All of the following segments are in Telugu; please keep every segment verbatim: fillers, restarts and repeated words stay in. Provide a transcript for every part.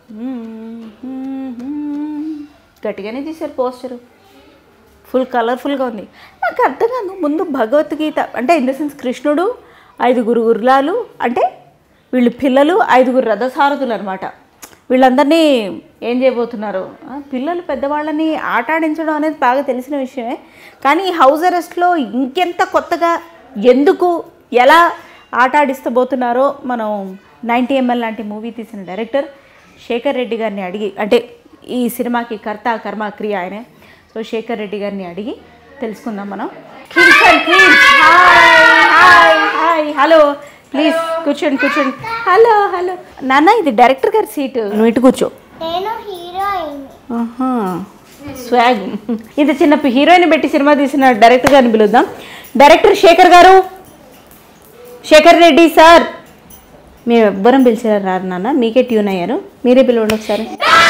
గట్టిగానే తీశారు పోస్టరు, ఫుల్ కలర్ఫుల్గా ఉంది. నాకు అర్థం కాదు, ముందు భగవద్గీత అంటే ఇన్ ద సెన్స్ కృష్ణుడు, ఐదుగురు గురులాలు అంటే వీళ్ళు పిల్లలు, ఐదుగురు రథసారథులు అనమాట. వీళ్ళందరినీ ఏం చేయబోతున్నారు, పిల్లలు పెద్దవాళ్ళని ఆట ఆడించడం అనేది బాగా తెలిసిన విషయమే. కానీ ఈ హౌస్ అరెస్ట్లో ఇంకెంత కొత్తగా ఎందుకు ఎలా ఆట ఆడిస్తబోతున్నారో మనం నైంటీ ఎంఎల్ లాంటి మూవీ తీసిన డైరెక్టర్ శేఖర్ రెడ్డి గారిని అడిగి, అంటే ఈ సినిమాకి కర్త కర్మ క్రియ ఆయనే, సో శేఖర్ రెడ్డి గారిని అడిగి తెలుసుకుందాం మనం. హాయ్, హలో, ప్లీజ్ కూర్చోండి కూర్చోండి. హలో హలో నాన్న, ఇది డైరెక్టర్ గారి సీటు, నువ్వు ఇటు కూర్చో. స్వాగ్, ఇంత చిన్న హీరోయిన్ పెట్టి సినిమా తీసిన డైరెక్టర్ గారిని పిలుద్దాం. డైరెక్టర్ శేఖర్ గారు, శేఖర్ రెడ్డి సార్. మేము ఎవ్వరం పిలిచారు రారు నాన్న, మీకే ట్యూన్ అయ్యారు, మీరే పిలవండి ఒకసారి.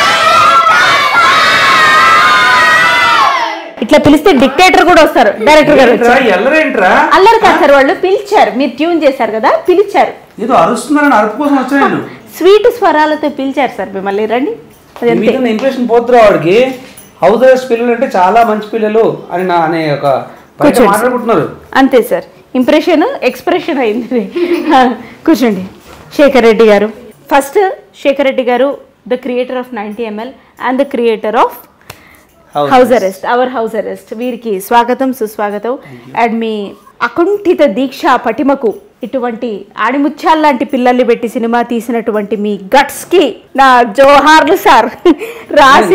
ఇట్లా పిలిస్తే డిక్టేటర్ కూడా వస్తారు. డైరెక్టర్ గారు అల్లరి కాదు సార్, వాళ్ళు పిలిచారు, మీరు ట్యూన్ చేశారు కదా, పిలిచారు. స్వీట్ స్వరాలతో పిలిచారు సార్ మిమ్మల్ని, రండి. ఇంప్రెషన్ పోతురా వాడికి, హౌస్ అరెస్ట్ పిల్లలు అంటే చాలా మంచి పిల్లలు అని నా అనే ఒక మాట్లాడుకుంటున్నారు. అంతే సార్, ఇంప్రెషన్ ఎక్స్ప్రెషన్ అయింది. కూర్చోండి. శేఖర్ రెడ్డి గారు, first Shekar Reddy garu the creator of Ninety ML and the creator of House Arrest, our House Arrest. వీరికి స్వాగతం సుస్వాగతం. అండ్ మీ అకుంఠిత దీక్ష పటిమకు, ఇటువంటి ఆడిముత్యాల లాంటి పిల్లల్ని పెట్టి సినిమా తీసినటువంటి మీ గట్స్ కి నా జోహార్లు సార్. రాసి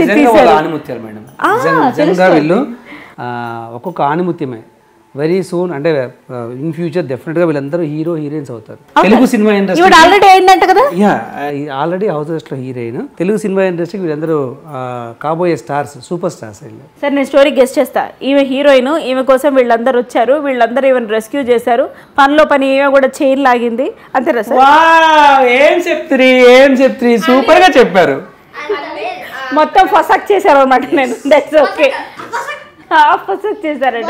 వీళ్ళు ఒక్కొక్క ఆణిముత్యమే. వెరీ సూన్ అంటే ఇన్ ఫ్యూచర్ డెఫినెట్ గా వీళ్ళందరూ హీరో హీరోయిన్స్ అవుతారు. తెలుగు సినిమా ఇండస్ట్రీ ఆల్రెడీ అయిందంట కదా, ఆల్రెడీ హౌస్ అరెస్ట్ లో హీరోయిన్. తెలుగు సినిమా ఇండస్ట్రీకి వీళ్ళందరూ కాబోయే స్టార్స్, సూపర్ స్టార్స్. సార్ నేను స్టోరీ గెస్ట్ చేస్తా. ఈమె హీరోయిన్, ఈమె కోసం వీళ్ళందరూ వచ్చారు, వీళ్ళందరూ ఈమెను రెస్క్యూ చేశారు. పనిలో పని ఈమె కూడా చైన్ లాగింది, అంతేనా సార్? ఏం చెప్తారు ఏం చెప్తారు సూపర్ గా చెప్పారు. మొత్తం ఫసక్ చేశారు అనమాట. నేను దట్స్ ఓకే, ఫసక్ చేశారట.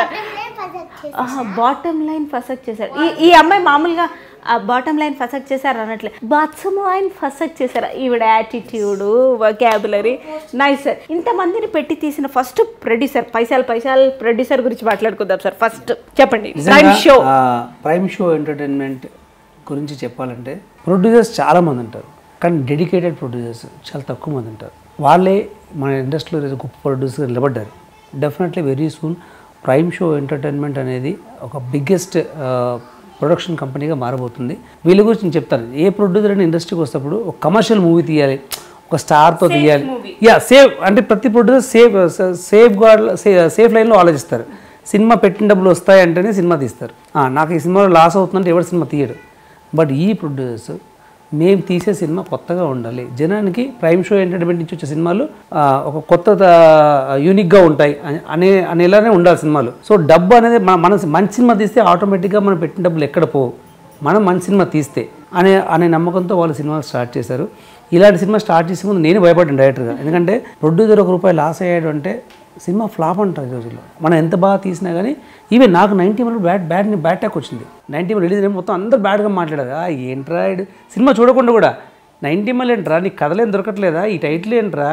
బాటమ్ లైన్ ఫసక్ చేశారు. ఈ ఈ అమ్మాయి మామూలుగా బాటమ్ లైన్ ఫసక్ చేశారు అనట్లే, బాత్సమ్ లైన్ ఫసక్ చేశారు. ఈవిడ యాటిట్యూడ్, వొకాబులరీ నైస్ సార్. ఇంతమందిని పెట్టి తీసిన ఫస్ట్ ప్రొడ్యూసర్, పైసలు పైసలు ప్రొడ్యూసర్ గురించి మాట్లాడుకుందాం సార్. ఫస్ట్ చెప్పండి. Prime Show Prime Show Entertainment గురించి చెప్పాలంటే ప్రొడ్యూసర్స్ చాలా మంది ఉంటారు, కానీ డెడికేటెడ్ ప్రొడ్యూసర్స్ చాలా తక్కువ మంది ఉంటారు. వాళ్ళే మన ఇండస్ట్రీలో గొప్ప ప్రొడ్యూసర్ నిలబడ్డారు. Definitely very soon Prime Show Entertainment అనేది ఒక బిగ్గెస్ట్ ప్రొడక్షన్ కంపెనీగా మారబోతుంది. వీళ్ళ గురించి నేను చెప్తాను. ఏ ప్రొడ్యూసర్ అయినా ఇండస్ట్రీకి వస్తేప్పుడు ఒక కమర్షియల్ మూవీ తీయాలి, ఒక స్టార్తో తీయాలి. యా సేఫ్ అంటే ప్రతి producer safe safeguard safe లైన్లో ఆలోచిస్తారు. సినిమా పెట్టిన డబ్బులు వస్తాయంటేనే సినిమా తీస్తారు. నాకు ఈ సినిమాలో లాస్ అవుతుందంటే ఎవరు సినిమా తీయడు. బట్ ఈ ప్రొడ్యూసర్స్ మేము తీసే సినిమా కొత్తగా ఉండాలి, జనానికి ప్రైమ్ షో ఎంటర్టైన్మెంట్ నుంచి వచ్చే సినిమాలు ఒక కొత్త యూనిక్గా ఉంటాయి అనే అనేలానే ఉండాలి సినిమాలు. సో డబ్బు అనేది మన మన మంచి సినిమా తీస్తే ఆటోమేటిక్గా మనం పెట్టిన డబ్బులు ఎక్కడ పోవు, మనం మంచి సినిమా తీస్తే అనే అనే నమ్మకంతో వాళ్ళు సినిమాలు స్టార్ట్ చేశారు. ఇలాంటి సినిమా స్టార్ట్ చేసే ముందు నేను భయపడ్డాను డైరెక్టర్గా, ఎందుకంటే ప్రొడ్యూసర్ ఒక రూపాయి లాస్ అయ్యాడు అంటే సినిమా ఫ్లాప్ అంటారు ఈ రోజుల్లో. మనం ఎంత బాగా తీసినా కానీ ఈవెన్ నాకు Ninety ML bad bad bad talk వచ్చింది. నైంటీ ఎంఎల్ రిలీజ్ అయినా మొత్తం అందరూ బ్యాడ్గా మాట్లాడారు. ఏంట్రా సినిమా చూడకుండా కూడా నైంటీ ఎంఎల్ ఏంట్రా, నీకు కథలేం దొరకట్లేదా, ఈ టైటిల్ ఏంట్రా.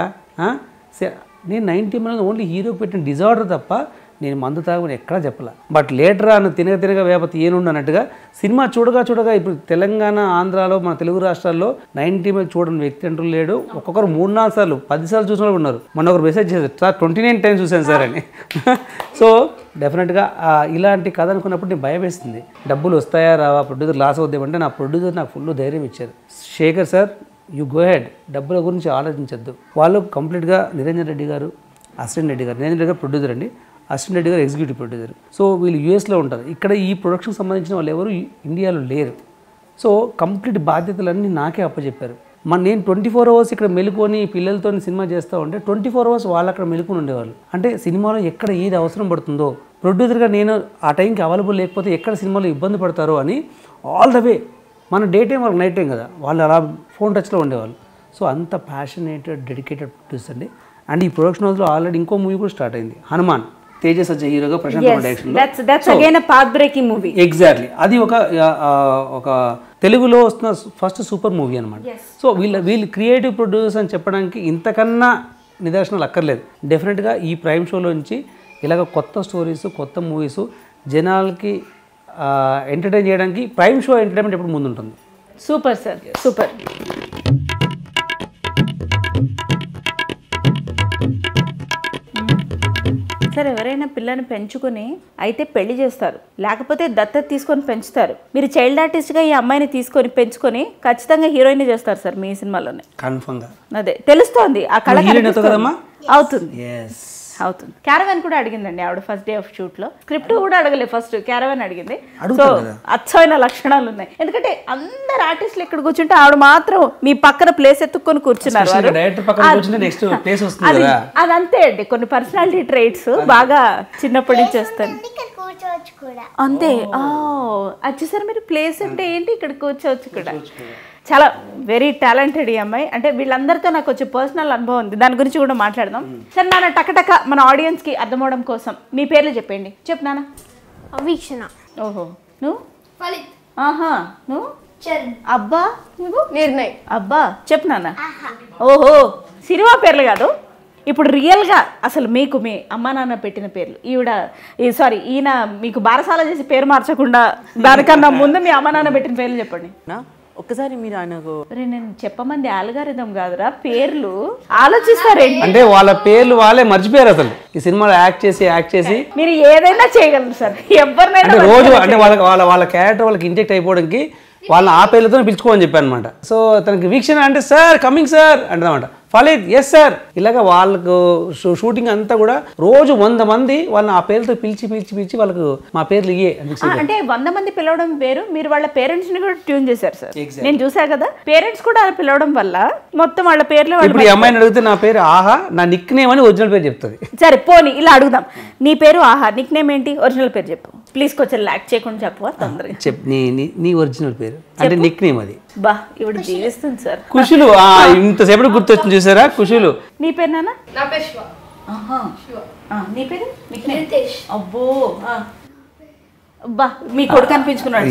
నేను నైంటీ ఎంఎల్ ఓన్లీ హీరోకి పెట్టిన డిజార్డర్ తప్ప నేను మందు తాగని ఎక్కడా చెప్పలే. బట్ లేటరా అని తినగ తినగ వేపతి ఏనుండు అన్నట్టుగా సినిమా చూడగా చూడగా ఇప్పుడు తెలంగాణ ఆంధ్రాలో మన తెలుగు రాష్ట్రాల్లో నైంటీ ఎంఎల్ చూడని వ్యక్తి అంటూ లేడు. ఒక్కొక్కరు మూడు నాలుగు సార్లు పది సార్లు చూసిన వాళ్ళు ఉన్నారు. మొన్న ఒకరు మెసేజ్ చేశారు, సార్ ట్వంటీ నైన్ టైమ్స్ చూశాను సార్ అని. సో డెఫినెట్గా ఇలాంటి కథ అనుకున్నప్పుడు నేను భయం వేస్తుంది, డబ్బులు వస్తాయా రావా, ప్రొడ్యూసర్ లాస్ అవుతామంటే నా ప్రొడ్యూసర్ నాకు ఫుల్ ధైర్యం ఇచ్చారు. Shekar sir you go head, డబ్బుల గురించి ఆలోచించద్దు. వాళ్ళు కంప్లీట్గా నిరంజన్ రెడ్డి గారు, అసిస్టెంట్ రెడ్డి గారు, నిరంజన్ రెడ్డి గారు ప్రొడ్యూసర్ అండి, అసిస్టెంట్ రెడ్డి గారు ఎగ్జిక్యూటివ్ ప్రొడ్యూసర్. సో వీళ్ళు యూఎస్లో ఉంటారు, ఇక్కడ ఈ ప్రొడక్షన్ సంబంధించిన వాళ్ళు ఎవరు ఇండియాలో లేరు. సో కంప్లీట్ బాధ్యతలన్నీ నాకే అప్పచెప్పారు. మన నేను ట్వంటీ ఫోర్ అవర్స్ ఇక్కడ మెలుకొని పిల్లలతో సినిమా చేస్తూ ఉంటే ట్వంటీ ఫోర్ అవర్స్ వాళ్ళు అక్కడ మెలుకొని ఉండేవాళ్ళు. అంటే సినిమాలో ఎక్కడ ఏది అవసరం పడుతుందో, ప్రొడ్యూసర్గా నేను ఆ టైంకి అవైలబుల్ లేకపోతే ఎక్కడ సినిమాలో ఇబ్బంది పడతారో అని ఆల్ ద వే మన డే టైం వాళ్ళకి నైట్ టైం కదా, వాళ్ళు అలా ఫోన్ టచ్లో ఉండేవాళ్ళు. సో అంత ప్యాషనేటెడ్ డెడికేటెడ్ ప్రొడ్యూసర్ అండి. అండ్ ఈ ప్రొడక్షన్ హౌస్లో ఆల్రెడీ ఇంకో మూవీ కూడా స్టార్ట్ అయింది, హనుమాన్. తేజస్ సజ్జ హీరోగా ప్రశాంత్ డైరెక్షన్. ఎగ్జాక్ట్లీ అది ఒక తెలుగులో వస్తున్న ఫస్ట్ సూపర్ మూవీ అనమాట. సో వీళ్ళ వీళ్ళు క్రియేటివ్ ప్రొడ్యూసర్స్ అని చెప్పడానికి ఇంతకన్నా నిదర్శనాలు అక్కర్లేదు. డెఫినెట్గా ఈ ప్రైమ్ షోలోంచి ఇలాగ కొత్త స్టోరీస్, కొత్త మూవీస్ జనాలకి ఎంటర్టైన్ చేయడానికి ప్రైమ్ షో ఎంటర్టైన్మెంట్ ఎప్పుడు ముందు ఉంటుంది. Super sir, super. సార్, ఎవరైనా పిల్లని పెంచుకొని అయితే పెళ్లి చేస్తారు, లేకపోతే దత్తత తీసుకొని పెంచుతారు. మీరు చైల్డ్ ఆర్టిస్ట్గా ఈ అమ్మాయిని తీసుకొని పెంచుకొని ఖచ్చితంగా హీరోయిన్ చేస్తారు సార్ మీ సినిమాలోనే. కన్ఫర్మ్గా అదే తెలుస్తోంది, ఆ కళ అవుతుంది అవుతుంది. క్యారవాన్ కూడా అడిగిందండి ఆవిడ ఫస్ట్ డే ఆఫ్ షూట్ లో. స్క్రిప్ట్ కూడా అడగలేదు, ఫస్ట్ క్యారవాన్ అడిగింది. సో అచ్చమైన లక్షణాలు ఉన్నాయి. ఎందుకంటే అందరు ఆర్టిస్టులు ఇక్కడ కూర్చుంటే ఆవిడ మాత్రం మీ పక్కన ప్లేస్ ఎత్తుక్కొని కూర్చున్నారు. అది అంతే అండి, కొన్ని పర్సనాలిటీ ట్రైట్స్ బాగా చిన్నప్పటి నుంచి వస్తాను అంతే. అది చూసారు మీరు, ప్లేస్ అంటే ఏంటి, ఇక్కడ కూర్చోవచ్చు కూడా. చాలా వెరీ టాలెంటెడ్ ఈ అమ్మాయి. అంటే వీళ్ళందరితో నాకు వచ్చే పర్సనల్ అనుభవం ఉంది, దాని గురించి కూడా మాట్లాడదాం. సరే నాన్న, టకటక మన ఆడియన్స్కి అర్థమవడం కోసం మీ పేర్లు చెప్పండి. చెప్పు నాన్న. వీక్షణ. ఓహో, నువ్వు? ఆహా, నువ్వు? అబ్బా, నువ్వు? నిర్ణయ్. అబ్బా, చెప్పు నాన్న. ఓహో, సినిమా పేర్లు కాదు, ఇప్పుడు రియల్గా అసలు మీకు మీ అమ్మా నాన్న పెట్టిన పేర్లు. ఈవిడ సారీ ఈయన మీకు బారసాల చేసి పేరు మార్చకుండా దానికన్నా ముందు మీ అమ్మా నాన్న పెట్టిన పేర్లు చెప్పండి. ఒక్కసారి మీరు ఆయనకు నేను చెప్పమంది ఆల్గారిథం కాదురా, పేర్లు ఆలోచిస్తారేంటి అంటే వాళ్ళ పేర్లు వాళ్ళే మర్చిపోయారు అసలు. ఈ సినిమాలో యాక్ట్ చేసి యాక్ట్ చేసి మీరు ఏదైనా చేయగలరు సార్, ఎవరినైనా. రోజు అంటే వాళ్ళకి వాళ్ళ వాళ్ళ క్యారెక్టర్ వాళ్ళకి ఇంజెక్ట్ అయిపోవడానికి వాళ్ళని ఆ పేర్లతో పిలుచుకోమని చెప్పాను అనమాట. సో తనకి వీక్షణ అంటే సార్ కమింగ్ సార్ అంటదన్నమాట. Phalith yes sir. ఇలాగ వాళ్ళకు షూటింగ్ అంతా కూడా రోజు వంద మంది వాళ్ళని ఆ పేర్లతో పిలిచి పిలిచి పిలిచి వాళ్ళకు మా పేర్లు ఇయ్యే అంటే వంద మంది పిలవడం వేరు, మీరు వాళ్ళ పేరెంట్స్ ని కూడా ట్యూన్ చేశారు సార్. నేను చూసా కదా, పేరెంట్స్ కూడా పిలవడం వల్ల మొత్తం వాళ్ళ పేర్లు. ఇప్పుడు ఈ అమ్మాయిని అడిగితే నా పేరు ఆహా, నా నిక్ నేమ్ అని ఒరిజినల్ పేరు చెప్తుంది. సరే పోనీ ఇలా అడుగుదాం, నీ పేరు ఆహా, నిక్ నేమ్ ఏంటి, ఒరిజినల్ పేరు చెప్పు ప్లీజ్. కొంచెం లాక్ చేయకుండా చెప్పు తొందరగా చెప్పు. నీ నీ ఒరిజినల్ పేరు అంటే నిక్ నేమ్ అది. బా ఇవిడ జీవిస్తుంది సార్. కుషులు ఇంతసేపటి గుర్తొచ్చింది చూసారా, కుషులు. నీ పేరు నాన్న? నా పేరు శివ. ఆహా, నీ పేరు? అబ్బో, బా మీ కొడుకు అనిపించుకున్నాడు.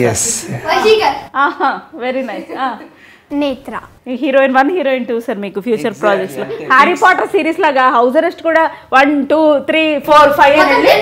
ఆహా, very nice. Netra. Heroine one, heroine two sir మీకు ఫ్యూచర్ ప్రాజెక్ట్స్ లో. హ్యారీ పాటర్ సిరీస్ లాగా హౌస్ అరెస్ట్ కూడా one two three four five అని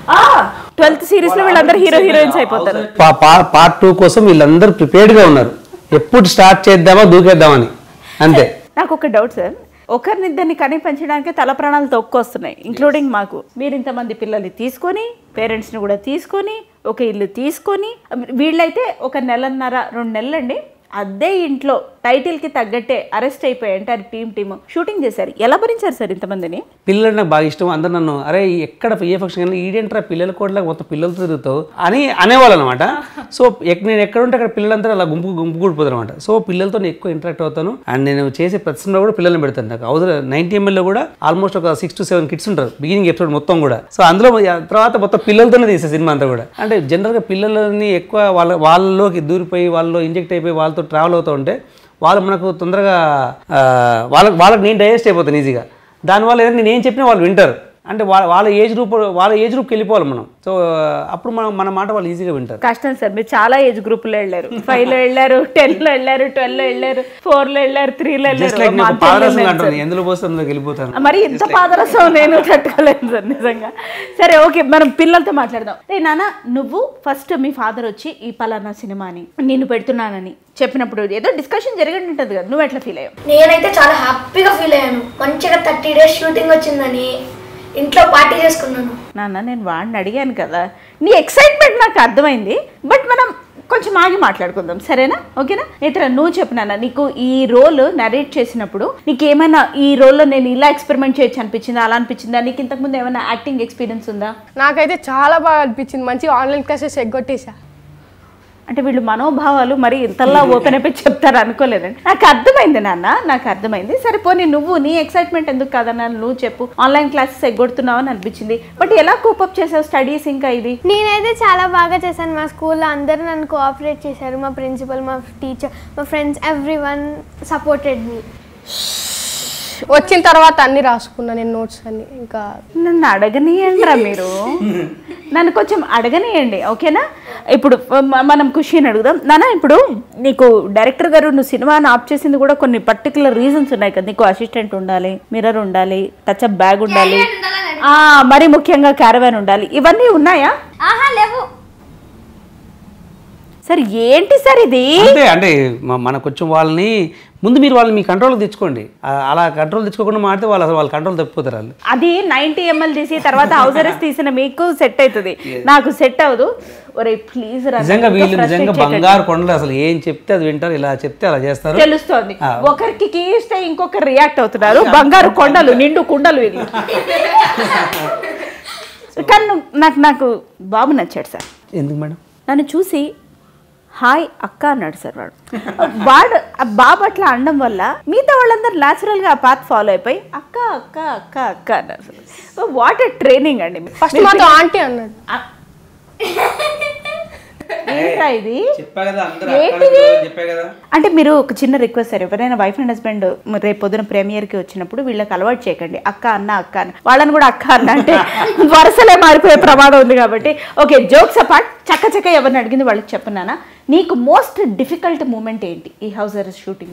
ట్వెల్త్ సిరీస్ లో వీళ్ళందరూ హీరో హీరోయిన్స్ అయిపోతారు. పార్ట్ టూ కోసం వీళ్ళందరూ ప్రిపేర్డ్ గా ఉన్నారు, ఎప్పుడు స్టార్ట్ చేద్దామా దూకేద్దామని. అంతే. నాకు ఒక డౌట్ సార్, ఒకరినిద్దరిని కని పెంచడానికి తల ప్రాణాలు తొక్కొస్తున్నాయి, ఇంక్లూడింగ్ మాకు. మీరు ఇంతమంది పిల్లల్ని తీసుకొని, పేరెంట్స్ని కూడా తీసుకొని, ఒక ఇల్లు తీసుకొని, వీళ్ళైతే ఒక నెలన్నర రెండు నెలలండి అదే ఇంట్లో టైటిల్కి తగ్గట్టే అరెస్ట్ అయిపోయి ఎంటైర్ టీమ్ టీమ్ షూటింగ్ చేశారు. ఎలా భరించారు సార్ ఇంతమందిని? పిల్లలు నాకు బాగా ఇష్టం. అందరు నన్ను అరే ఎక్కడ ఏ ఫంక్షన్ కానీ ఈడేంట్రా పిల్లలు కూడా మొత్తం పిల్లలతో తిరుగుతావు అని అనేవాళ్ళు అనమాట. సో నేను ఎక్కడ ఉంటే అక్కడ పిల్లలంతా అలా గుంపు గుంపు కూడిపోతారు అనమాట. సో పిల్లలతో నేను ఎక్కువ ఇంటరాక్ట్ అవుతాను. అండ్ నేను చేసే ప్రతి సినిమా కూడా పిల్లల్ని పెడతాను. నాకు అవసరం నైన్టీ ఎంఎల్లో కూడా ఆల్మోస్ట్ ఒక సిక్స్ టు సెవెన్ కిడ్స్ ఉంటారు బిగినింగ్ ఎపిసోడ్ మొత్తం కూడా. సో అందులో తర్వాత మొత్తం పిల్లలతోనే తీసే సినిమా అంతా కూడా. అంటే జనరల్గా పిల్లలని ఎక్కువ వాళ్ళ వాళ్ళలోకి దూరిపోయి వాళ్ళలో ఇంజెక్ట్ అయిపోయి వాళ్ళతో ట్రావెల్ అవుతూ ఉంటే వాళ్ళు మనకు తొందరగా వాళ్ళకి వాళ్ళకి నేను డైజెస్ట్ అయిపోతాను ఈజీగా. దానివల్ల ఏదైనా నేను ఏం చెప్పినా వాళ్ళు వింటారు. అంటే వాళ్ళ వాళ్ళ ఏజ్ గ్రూప్ వాళ్ళ ఏజ్ గ్రూప్కి వెళ్ళిపోవాలి మనం. సో అప్పుడు మనం మన మాట వాళ్ళు ఈజీగా వింటారు. కష్టం సార్, మీరు చాలా ఏజ్ గ్రూప్లో వెళ్ళారు. ఫైవ్లో వెళ్ళారు, టెన్లో వెళ్ళారు, ట్వెల్వ్లో వెళ్ళారు, ఫోర్లో వెళ్ళారు, త్రీలో వెళ్ళారు. ఎందులో పోస్తే అందులోకి వెళ్ళిపోతాను. మరి ఇంత పాదరసం నేను తట్టుకోలేను సార్ నిజంగా. సరే ఓకే, మనం పిల్లలతో మాట్లాడదాం. రే నాన్న, నువ్వు ఫస్ట్ మీ ఫాదర్ వచ్చి ఈ పలానా సినిమాని నేను పెడుతున్నానని చెప్పినప్పుడు ఏదో డిస్కషన్ జరిగి ఉంటుంది కదా, నువ్వు ఎట్లా ఫీల్ అయ్యావు? నేనైతే చాలా హ్యాపీగా ఫీల్ అయ్యాను. మంచిగా థర్టీ డేస్ షూటింగ్ వచ్చిందని ఇంట్లో పార్టీ చేసుకున్నాను. నాన్న నేను వాడిని అడిగాను కదా, నీ ఎక్సైట్మెంట్ నాకు అర్థమైంది. బట్ మనం కొంచెం ఆగి మాట్లాడుకుందాం, సరేనా? ఓకేనా? ఇతర నువ్వు చెప్పినా నీకు ఈ రోల్ నరేట్ చేసినప్పుడు నీకు ఏమైనా ఈ రోల్లో నేను ఇలా ఎక్స్పెరిమెంట్ చేయొచ్చు అనిపించిందా, అలా అనిపించిందా? నీకు ఇంతకుముందు ఏమైనా యాక్టింగ్ ఎక్స్పీరియన్స్ ఉందా? నాకైతే చాలా బాగా అనిపించింది. మంచిగా ఆన్లైన్ క్లాసెస్ ఎగ్గొట్టేసా. అంటే వీళ్ళు మనోభావాలు మరి ఇంతలా ఓపెన్ అయిపోయి చెప్తారు అనుకోలేదండి. నాకు అర్థమైంది నాన్న, నాకు అర్థమైంది. సరే పోనీ నువ్వు నీ ఎక్సైట్మెంట్ ఎందుకు కాదన్నా నువ్వు చెప్పు. ఆన్లైన్ క్లాసెస్ ఎగ్గొడుతున్నావు అని అనిపించింది, బట్ ఎలా కోపప్ చేసావు స్టడీస్? ఇంకా ఇది నేనైతే చాలా బాగా చేశాను. మా స్కూల్లో అందరూ నన్ను కోఆపరేట్ చేశారు. మా ప్రిన్సిపల్, మా టీచర్, మా friends, everyone supported me. వచ్చిన తర్వాత అన్ని రాసుకున్నా నేను నోట్స్ అన్ని. ఇంకా నన్ను అడగనియండిరా మీరు, నన్ను కొంచెం అడగనియండి ఓకేనా. ఇప్పుడు మ- మనం ఖుషిని అడుగుదాం. నాన్న ఇప్పుడు నీకు డైరెక్టర్ గారు నువ్వు సినిమాని ఆప్ చేసింది కూడా కొన్ని పర్టికులర్ రీజన్స్ ఉన్నాయి కదా. నీకు అసిస్టెంట్ ఉండాలి, మిర్రర్ ఉండాలి, టచ్అప్ బ్యాగ్ ఉండాలి, ఆ మరి ముఖ్యంగా క్యారవాన్ ఉండాలి, ఇవన్నీ ఉన్నాయా? ఆహా లేవు. సార్ ఏంటి సార్ ఇది? అంటే అంటే మ- మన కొంచెం వాళ్ళని ముందు మీరు వాళ్ళని మీ కంట్రోల్ తెచ్చుకోండి. ఆ- అలా కంట్రోల్ తెచ్చుకోకుండా మాడితే వాళ్ళు అసలు వాళ్ళ కంట్రోల్ తప్పిపోతారు వాళ్ళు. అది నైన్టీ ఎంఎల్ తీసి తర్వాత హౌజరెస్ తీసిన మీకు సెట్ అవుతుంది, నాకు సెట్ అవ్వదు. ఒరే ప్లీజ్ నిజంగా వీళ్ళు నిజంగా బంగారు కొండలు. అసలు ఏం చెప్తే అది వింటారు, ఇలా చెప్తే అలా చేస్తారు. తెలుస్తోంది. ఒకరికి కీస్తే ఇంకొకరు రియాక్ట్ అవుతున్నారు. బంగారు కొండలు, నిండు కుండలు వీళ్ళు. కానీ నువ్వు- నాకు నాకు బాబు నచ్చాడు సార్. ఎందుకు మేడం? నన్ను చూసి హాయ్ అక్క అన్నాడు సార్ వాడు. వాడు ఆ బాబు అట్లా అనడం వల్ల మిగతా వాళ్ళందరూ న్యాచురల్గా ఆ పాత్ ఫాలో అయిపోయి అక్క అక్క అక్క అక్క అన్నారు. వాట్ ఎ ట్రైనింగ్ అండి. ఫస్ట్ మాతో ఆంటీ అన్నాడు. ఏంట్రా ఇది? చెప్పా కదా, అందరూ ఏంటిది? చెప్పా కదా. అంటే మీరు ఒక చిన్న రిక్వెస్ట్ సార్, ఎవరైనా వైఫ్ అండ్ హస్బెండ్ రేపు పొద్దున ప్రీమియర్కి వచ్చినప్పుడు వీళ్ళకి అలవాటు చేయకండి అక్క అన్న అక్క అని. వాళ్ళని కూడా అక్క అన్న అంటే వరుసలే మారిపోయే ప్రమాదం ఉంది కాబట్టి. ఓకే జోక్స్ అపార్ట్, చక్క చక్క ఎవరిని అడిగింది వాళ్ళకి చెప్పన్నానా. నీకు మోస్ట్ డిఫికల్ట్ మూమెంట్ ఏంటి ఈ హౌస్ అరెస్ట్ షూటింగ్?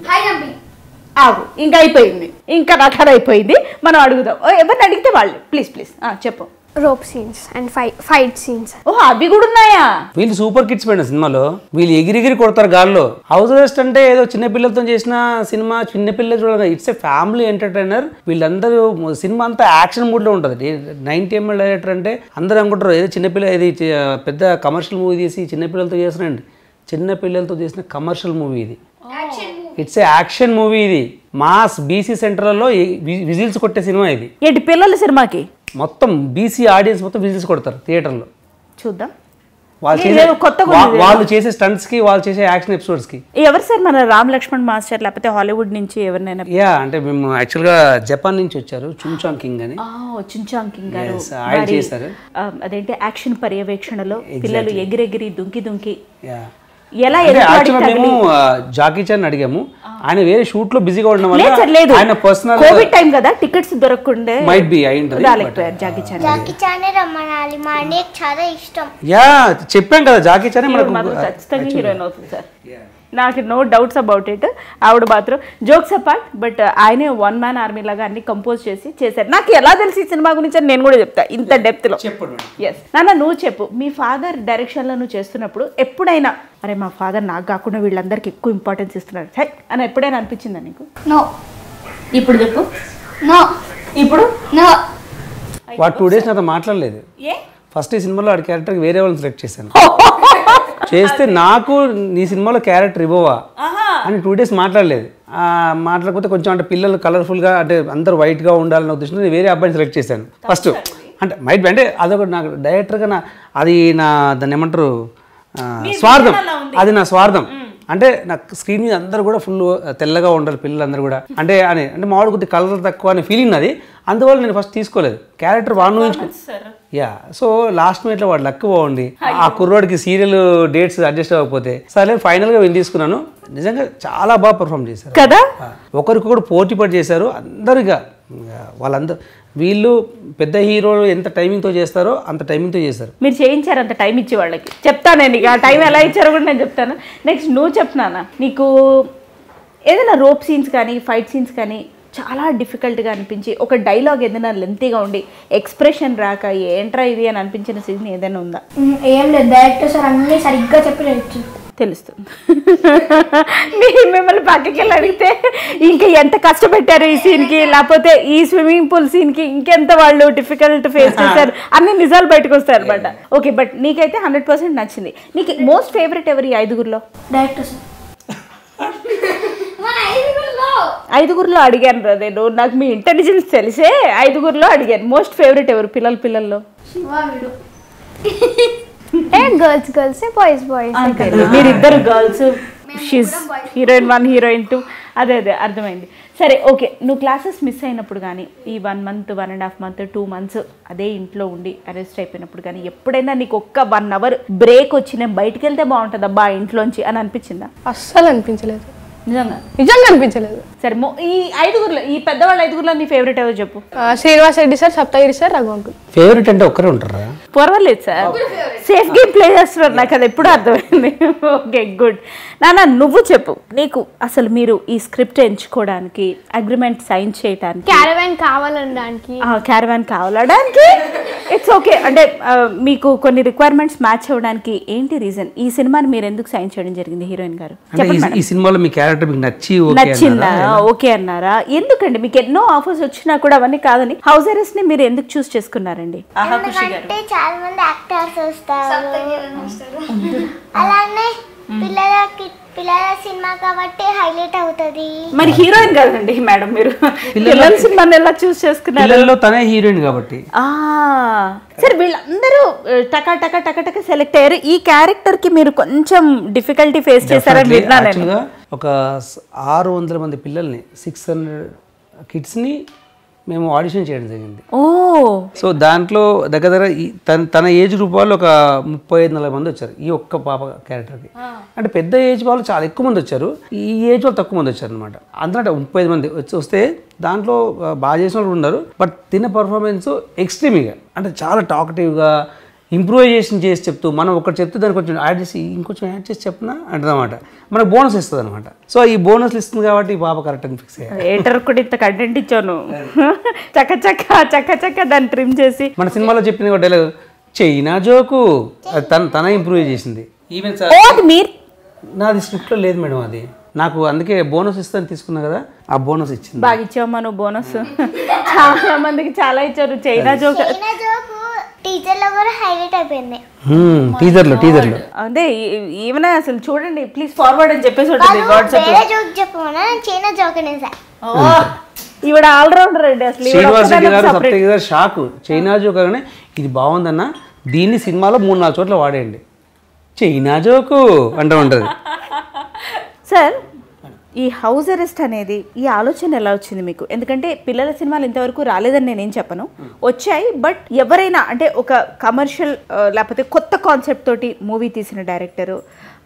ఆగు, ఇంకా అయిపోయింది, ఇంకా రకాలు అయిపోయింది. మనం అడుగుదాం, ఎవరిని అడిగితే వాళ్ళు. ప్లీజ్ ప్లీజ్ చెప్పు. Rope scenes and fight fight scenes. ఓహో అవి కూడా ఉన్నాయా? వీళ్ళు సూపర్ కిడ్స్ పోయిన సినిమాలో వీళ్ళు ఎగిరిగిరి కొడతారు గాల్లో. హౌస్ అరెస్ట్ అంటే ఏదో చిన్నపిల్లలతో చేసిన సినిమా, చిన్నపిల్లలు చూడాలి. It's a family entertainer. వీళ్ళందరూ సినిమా అంతా యాక్షన్ మూడ్లో ఉంటుంది. నైన్టీ ఎంఎల్ డైరెక్టర్ అంటే అందరూ అనుకుంటారు ఏదో చిన్నపిల్ల, ఇది పెద్ద కమర్షియల్ మూవీ తీసి చిన్నపిల్లలతో చేసినండి. చిన్నపిల్లలతో చేసిన కమర్షియల్ మూవీ ఇది. It's a action movie. ఇది మాస్ బీసీ సెంటర్లలో విజిల్స్ కొట్టే సినిమా ఇది. ఏంటి పిల్లల సినిమాకి మొత్తం బీసీ ఆడియన్స్ మొత్తం విజిల్స్ కొడతారు థియేటర్లో. చూద్దాం వాళ్ళు ఇదేదో చేసే కొత్తగా వా- ఉంది. వాళ్ళు చేసే స్టంట్స్ కి, వాళ్ళు చేసే యాక్షన్ ఎపిసోడ్స్ కి. ఎవరు సార్? మన రామ్ లక్ష్మణ్ మాస్టర్ లేకపోతే హాలీవుడ్ నుంచి ఎవరినైనా? యా అంటే మేము యాక్చువల్గా జపాన్ నుంచి వచ్చారు, చుంచాంగ్ కింగ్ అని. చించాంగ్ కింగ్ గారు Yes, ఆయన మరి, చేశారు. ఆ, అదేంటి యాక్షన్ పర్యవేక్షణలో పిల్లలు ఎగిరెగిరి దుంకి దుంకి యా ఎలా అంటే ఎదురుపడి యాక్చువల్గా తగిలి- మేము ఆ, జాకీ చాన్ అడిగాము. ఆయన వేరే షూట్ లో బిజీగా ఉండడం లేదు సార్, వల్ల లేదు ఆయన పర్సనల్ కోవిడ్ టైం కదా, టికెట్స్ దొరకకుండే మైట్ బి అయి ఉంటుంది. రాలేకపోయారు జాకీ చాన్. జాకీ చానే రమ్మనాలి, మా అన్నయ్యకి చాలా ఇష్టం. యా చెప్పాం కదా జాకీ చానే ఈవిడ మనకు మాత్రం ఖచ్చితంగా హీరోయిన్ అవుతుంది సార్, నాకు నో డౌట్స్ అబౌట్ ఇట్. ఆవిడ మాత్రం జోక్స్ అపార్ట్, బట్ ఆయనే వన్ మ్యాన్ ఆర్మీ లాగా అన్ని కంపోజ్ చేసి చేశారు. నాకు ఎలా తెలిసి ఈ సినిమా గురించి అని నేను కూడా చెప్తా ఇంత డెప్త్ లో. ఎస్ నాన్న నువ్వు చెప్పు, మీ ఫాదర్ డైరెక్షన్ లో నువ్వు చేస్తున్నప్పుడు ఎప్పుడైనా అరే మా ఫాదర్ నాకు కాకుండా వీళ్ళందరికీ ఎక్కువ ఇంపార్టెన్స్ ఇస్తున్నారు హై అని ఎప్పుడైనా అనిపించిందా నీకు? నో ఇప్పుడు చెప్పు. నో ఇప్పుడు నో. వాడు టూ డేస్ నాతో మాట్లాడలేదు. ఏ ఫస్ట్ ఈ సినిమాలో ఆడి క్యారెక్టర్కి వేరే వాళ్ళని సెలెక్ట్ చేశాను. చేస్తే నాకు నీ సినిమాలో క్యారెక్టర్ ఇవ్వవా అని టూ డేస్ మాట్లాడలేదు. మాట్లాడకపోతే కొంచెం అంటే పిల్లలు కలర్ఫుల్గా అంటే అందరూ వైట్గా ఉండాలనే ఉద్దేశంతో నేను వేరే అబ్బాయిని సెలెక్ట్ చేశాను ఫస్ట్. అంటే మైట్ బి అంటే అదొకటి నాకు డైరెక్టర్గా నా అది నా దాన్ని ఏమంటారు స్వార్థం, అది నా స్వార్థం. అంటే నాకు స్క్రీన్ మీద అందరూ కూడా ఫుల్ తెల్లగా ఉండాలి పిల్లలందరూ కూడా అంటే అని అంటే మామిడి కొద్ది కలర్ తక్కువ అనే ఫీలింగ్ అది. అందువల్ల నేను ఫస్ట్ తీసుకోలేదు క్యారెక్టర్ వాడు ఊహించుకో. యా సో లాస్ట్ మినిట్లో వాడు లక్ బాగుండి ఆ కుర్రోడికి సీరియల్ డేట్స్ అడ్జస్ట్ అవ్వకపోతే సరే ఫైనల్గా వెళ్ళి తీసుకున్నాను. నిజంగా చాలా బాగా పర్ఫామ్ చేశారు కదా, ఒకరికొకరు పోటీ పడి చేశారు అందరిగా. వాళ్ళందరూ వీళ్ళు పెద్ద హీరోలు ఎంత టైమింగ్తో చేస్తారో అంత టైమింగ్తో చేస్తారు. మీరు చేయించారు అంత టైం ఇచ్చి వాళ్ళకి. చెప్తాను నేను ఇక ఆ టైం ఎలా ఇచ్చారో కూడా నేను చెప్తాను. నెక్స్ట్ నువ్వు చెప్తున్నానా, నీకు ఏదైనా రోప్ సీన్స్ కానీ ఫైట్ సీన్స్ కానీ చాలా డిఫికల్ట్గా అనిపించి ఒక డైలాగ్ ఏదైనా లెంతీగా ఉండి ఎక్స్ప్రెషన్ రాక ఏంట్రా ఇది అని అనిపించిన సీన్ ఏదైనా ఉందా? ఏం లేదు, డైరెక్టర్ సార్ అన్నీ సరిగ్గా చెప్పి వచ్చు తెలుస్తుంది. మీరు మిమ్మల్ని పక్కకి వెళ్ళి అడిగితే ఇంకా ఎంత కష్టపెట్టారు ఈ సీన్కి, లేకపోతే ఈ స్విమ్మింగ్ పూల్ సీన్కి ఇంకెంత వాళ్ళు డిఫికల్ట్ ఫేస్ చేశారు అన్ని నిజాలు బయటకు వస్తాయి అనమాట. ఓకే బట్ నీకైతే హండ్రెడ్ పర్సెంట్ నచ్చింది. నీకు మోస్ట్ ఫేవరెట్ ఎవరు ఈ ఐదుగురులో? Director sir. ఐదుగురులో అడిగాను రా నేను, నాకు మీ ఇంటెలిజెన్స్ తెలిసే ఐదుగురులో అడిగాను. మోస్ట్ ఫేవరెట్ ఎవరు పిల్లల పిల్లల్లో? ఏ గర్ల్స్ గర్ల్స్ బాయ్స్ బాయ్స్. మీరిద్దరు girls, she's heroine one heroine two. అదే అదే అర్థమైంది. సరే ఓకే, నువ్వు క్లాసెస్ మిస్ అయినప్పుడు కానీ ఈ one month one and half month two months అదే ఇంట్లో ఉండి అరెస్ట్ అయిపోయినప్పుడు కానీ ఎప్పుడైనా నీకు ఒక్క వన్ అవర్ బ్రేక్ వచ్చి నేను బయటికి వెళ్తే బాగుంటుంది అబ్బా ఇంట్లోంచి అని అనిపించిందా? అస్సలు అనిపించలేదు. నిజంగా నిజంగా అనిపించలేదు. సరే మొ- ఈ ఐదుగురులో ఈ పెద్దవాళ్ళ ఐదుగురులో నీ ఫేవరెట్ ఎవరు చెప్పు. ఆ, Srinivas Reddy sir, Saptagiri sir, Raghu uncle. Favourite అంటే ఒక్కరే ఉంటారా? పర్వాలేదు సార్, సేఫ్ గేమ్ ప్లే చేస్తున్నారు, నాకు అది ఎప్పుడు అర్థమైంది. Okay good. నాన్న నువ్వు చెప్పు, నీకు అసలు మీరు ఈ స్క్రిప్ట్ ఎంచుకోవడానికి, అగ్రిమెంట్ సైన్ చేయడానికి, క్యారవాన్ కావాలనడానికి, క్యారవాన్ కావాలడానికి ఇట్స్ ఓకే అంటే ఆ, మీకు కొన్ని రిక్వైర్మెంట్స్ మ్యాచ్ అవ్వడానికి ఏంటి రీజన్? ఈ సినిమాని మీరు ఎందుకు సైన్ చేయడం జరిగింది హీరోయిన్ గారు? అంటే ఈ- ఈ సినిమాలో మీ క్యారెక్టర్ మీకు నచ్చి ఓకే నచ్చిందా? ఓకే అన్నారా? ఎందుకండి మీకు ఎన్నో ఆఫర్స్ వచ్చినా కూడా అవన్నీ కాదని హౌస్ అరెస్ట్ ని మీరు ఎందుకు చూస్ చేసుకున్నారండి? ఆహా ఖుషి గారు. అంటే చాలా మంది యాక్టర్స్ వస్తారు, అలానే పిల్లలకి పిల్లల సినిమా కాబట్టి హైలైట్ అవుతుంది. మరి హీరోయిన్ కదండి మేడం, మీరు పిల్లల సినిమాని ఎలా చూస్ చేసుకున్నారు? పిల్లల్లో తనే హీరోయిన్ కాబట్టి. ఆ సరే, వీళ్ళందరూ టకా టకా టకా టకా సెలెక్ట్ అయ్యారు. ఈ క్యారెక్టర్ కి మీరు కొంచెం డిఫికల్టీ ఫేస్ చేశారని విన్నాను నేను. యాక్చువల్గా ఒక స- ఆరు వందల మంది పిల్లల్ని, సిక్స్ హండ్రెడ్ కిడ్స్ని మేము ఆడిషన్ చేయడం జరిగింది. ఓ సో దాంట్లో దగ్గర దగ్గర ఈ తన తన ఏజ్ గ్రూప్ వాళ్ళు ఒక ముప్పై ఐదు నలభై మంది వచ్చారు ఈ ఒక్క పాప క్యారెక్టర్కి. అంటే పెద్ద ఏజ్ వాళ్ళు చాలా ఎక్కువ మంది వచ్చారు, ఈ ఏజ్ వాళ్ళు తక్కువ మంది వచ్చారు అనమాట. అందులో ముప్పై ఐదు మంది వచ్చి వస్తే దాంట్లో ఆ, బాగా చేసిన వాళ్ళు ఉన్నారు. బట్ తిన్న పర్ఫార్మెన్స్ ఎక్స్ట్రీమ్గా, అంటే చాలా టాకటివ్గా ఇంప్రూవైజేషన్ చేసి చెప్తూ, మనం ఒకటి చెప్తే దాన్ని కొంచెం యాడ్ చేసి ఇంకొంచెం యాడ్ చేసి చెప్పినా అంటదన్నమాట, మనకు బోనస్ ఇస్తుంది అనమాట. సో ఈ బోనస్లు ఇస్తుంది కాబట్టి ఈ పాప కరెక్ట్ అని ఫిక్స్ అయ్యారు. ఏటర్ కూడా ఇంత కంటెంట్ ఇచ్చాను, చక్క చక్క చక్క చక్క దాన్ని ట్రిమ్ చేసి. మన సినిమాలో చెప్పిన ఒక డైలాగ్ చైనా జోకు, అది తన తన ఇంప్రూవ్ చేసింది. ఈవెన్ ఓ అది మీరు నాది స్క్రిప్ట్లో లేదు మేడం, అది నాకు అందుకే బోనస్ ఇస్తాను తీసుకున్నా కదా, ఆ బోనస్ ఇచ్చింది. బాగా ఇచ్చావమ్మా నువ్వు బోనస్. చాలా మందికి చాలా ఇచ్చారు. China joke China joke teacher లో కూడా హైలైట్ అయిపోయింది. టీజర్లో టీజర్లో అదే ఈవెన్ అసలు చూడండి ప్లీజ్ ఫార్వర్డ్ అని చెప్పేసి ఉంటుంది వాట్సాప్. వేరే జోక్ చెప్పమన్నా నేను చైనా జోక్ అనే సార్. ఈవిడ ఆల్రౌండర్ అండి అసలు. ఈవిడ శ్రీనివాస్ రెడ్డి ఒక్కదానికి గారు separate. సప్తగిరి గారు షాక్, చైనా జోక్ అనగానే ఇది బాగుందన్న, దీన్ని సినిమాలో మూడు నాలుగు చోట్ల వాడేయండి, చైనా జోకు అంటూ ఉంటుంది. సార్ ఈ హౌస్ అరెస్ట్ అనేది ఈ ఆలోచన ఎలా వచ్చింది మీకు? ఎందుకంటే పిల్లల సినిమాలు ఇంతవరకు రాలేదని నేనేం చెప్పను, వచ్చాయి. బట్ ఎవరైనా అంటే ఒక కమర్షియల్ లేకపోతే కొత్త కాన్సెప్ట్ తోటి మూవీ తీసిన డైరెక్టరు,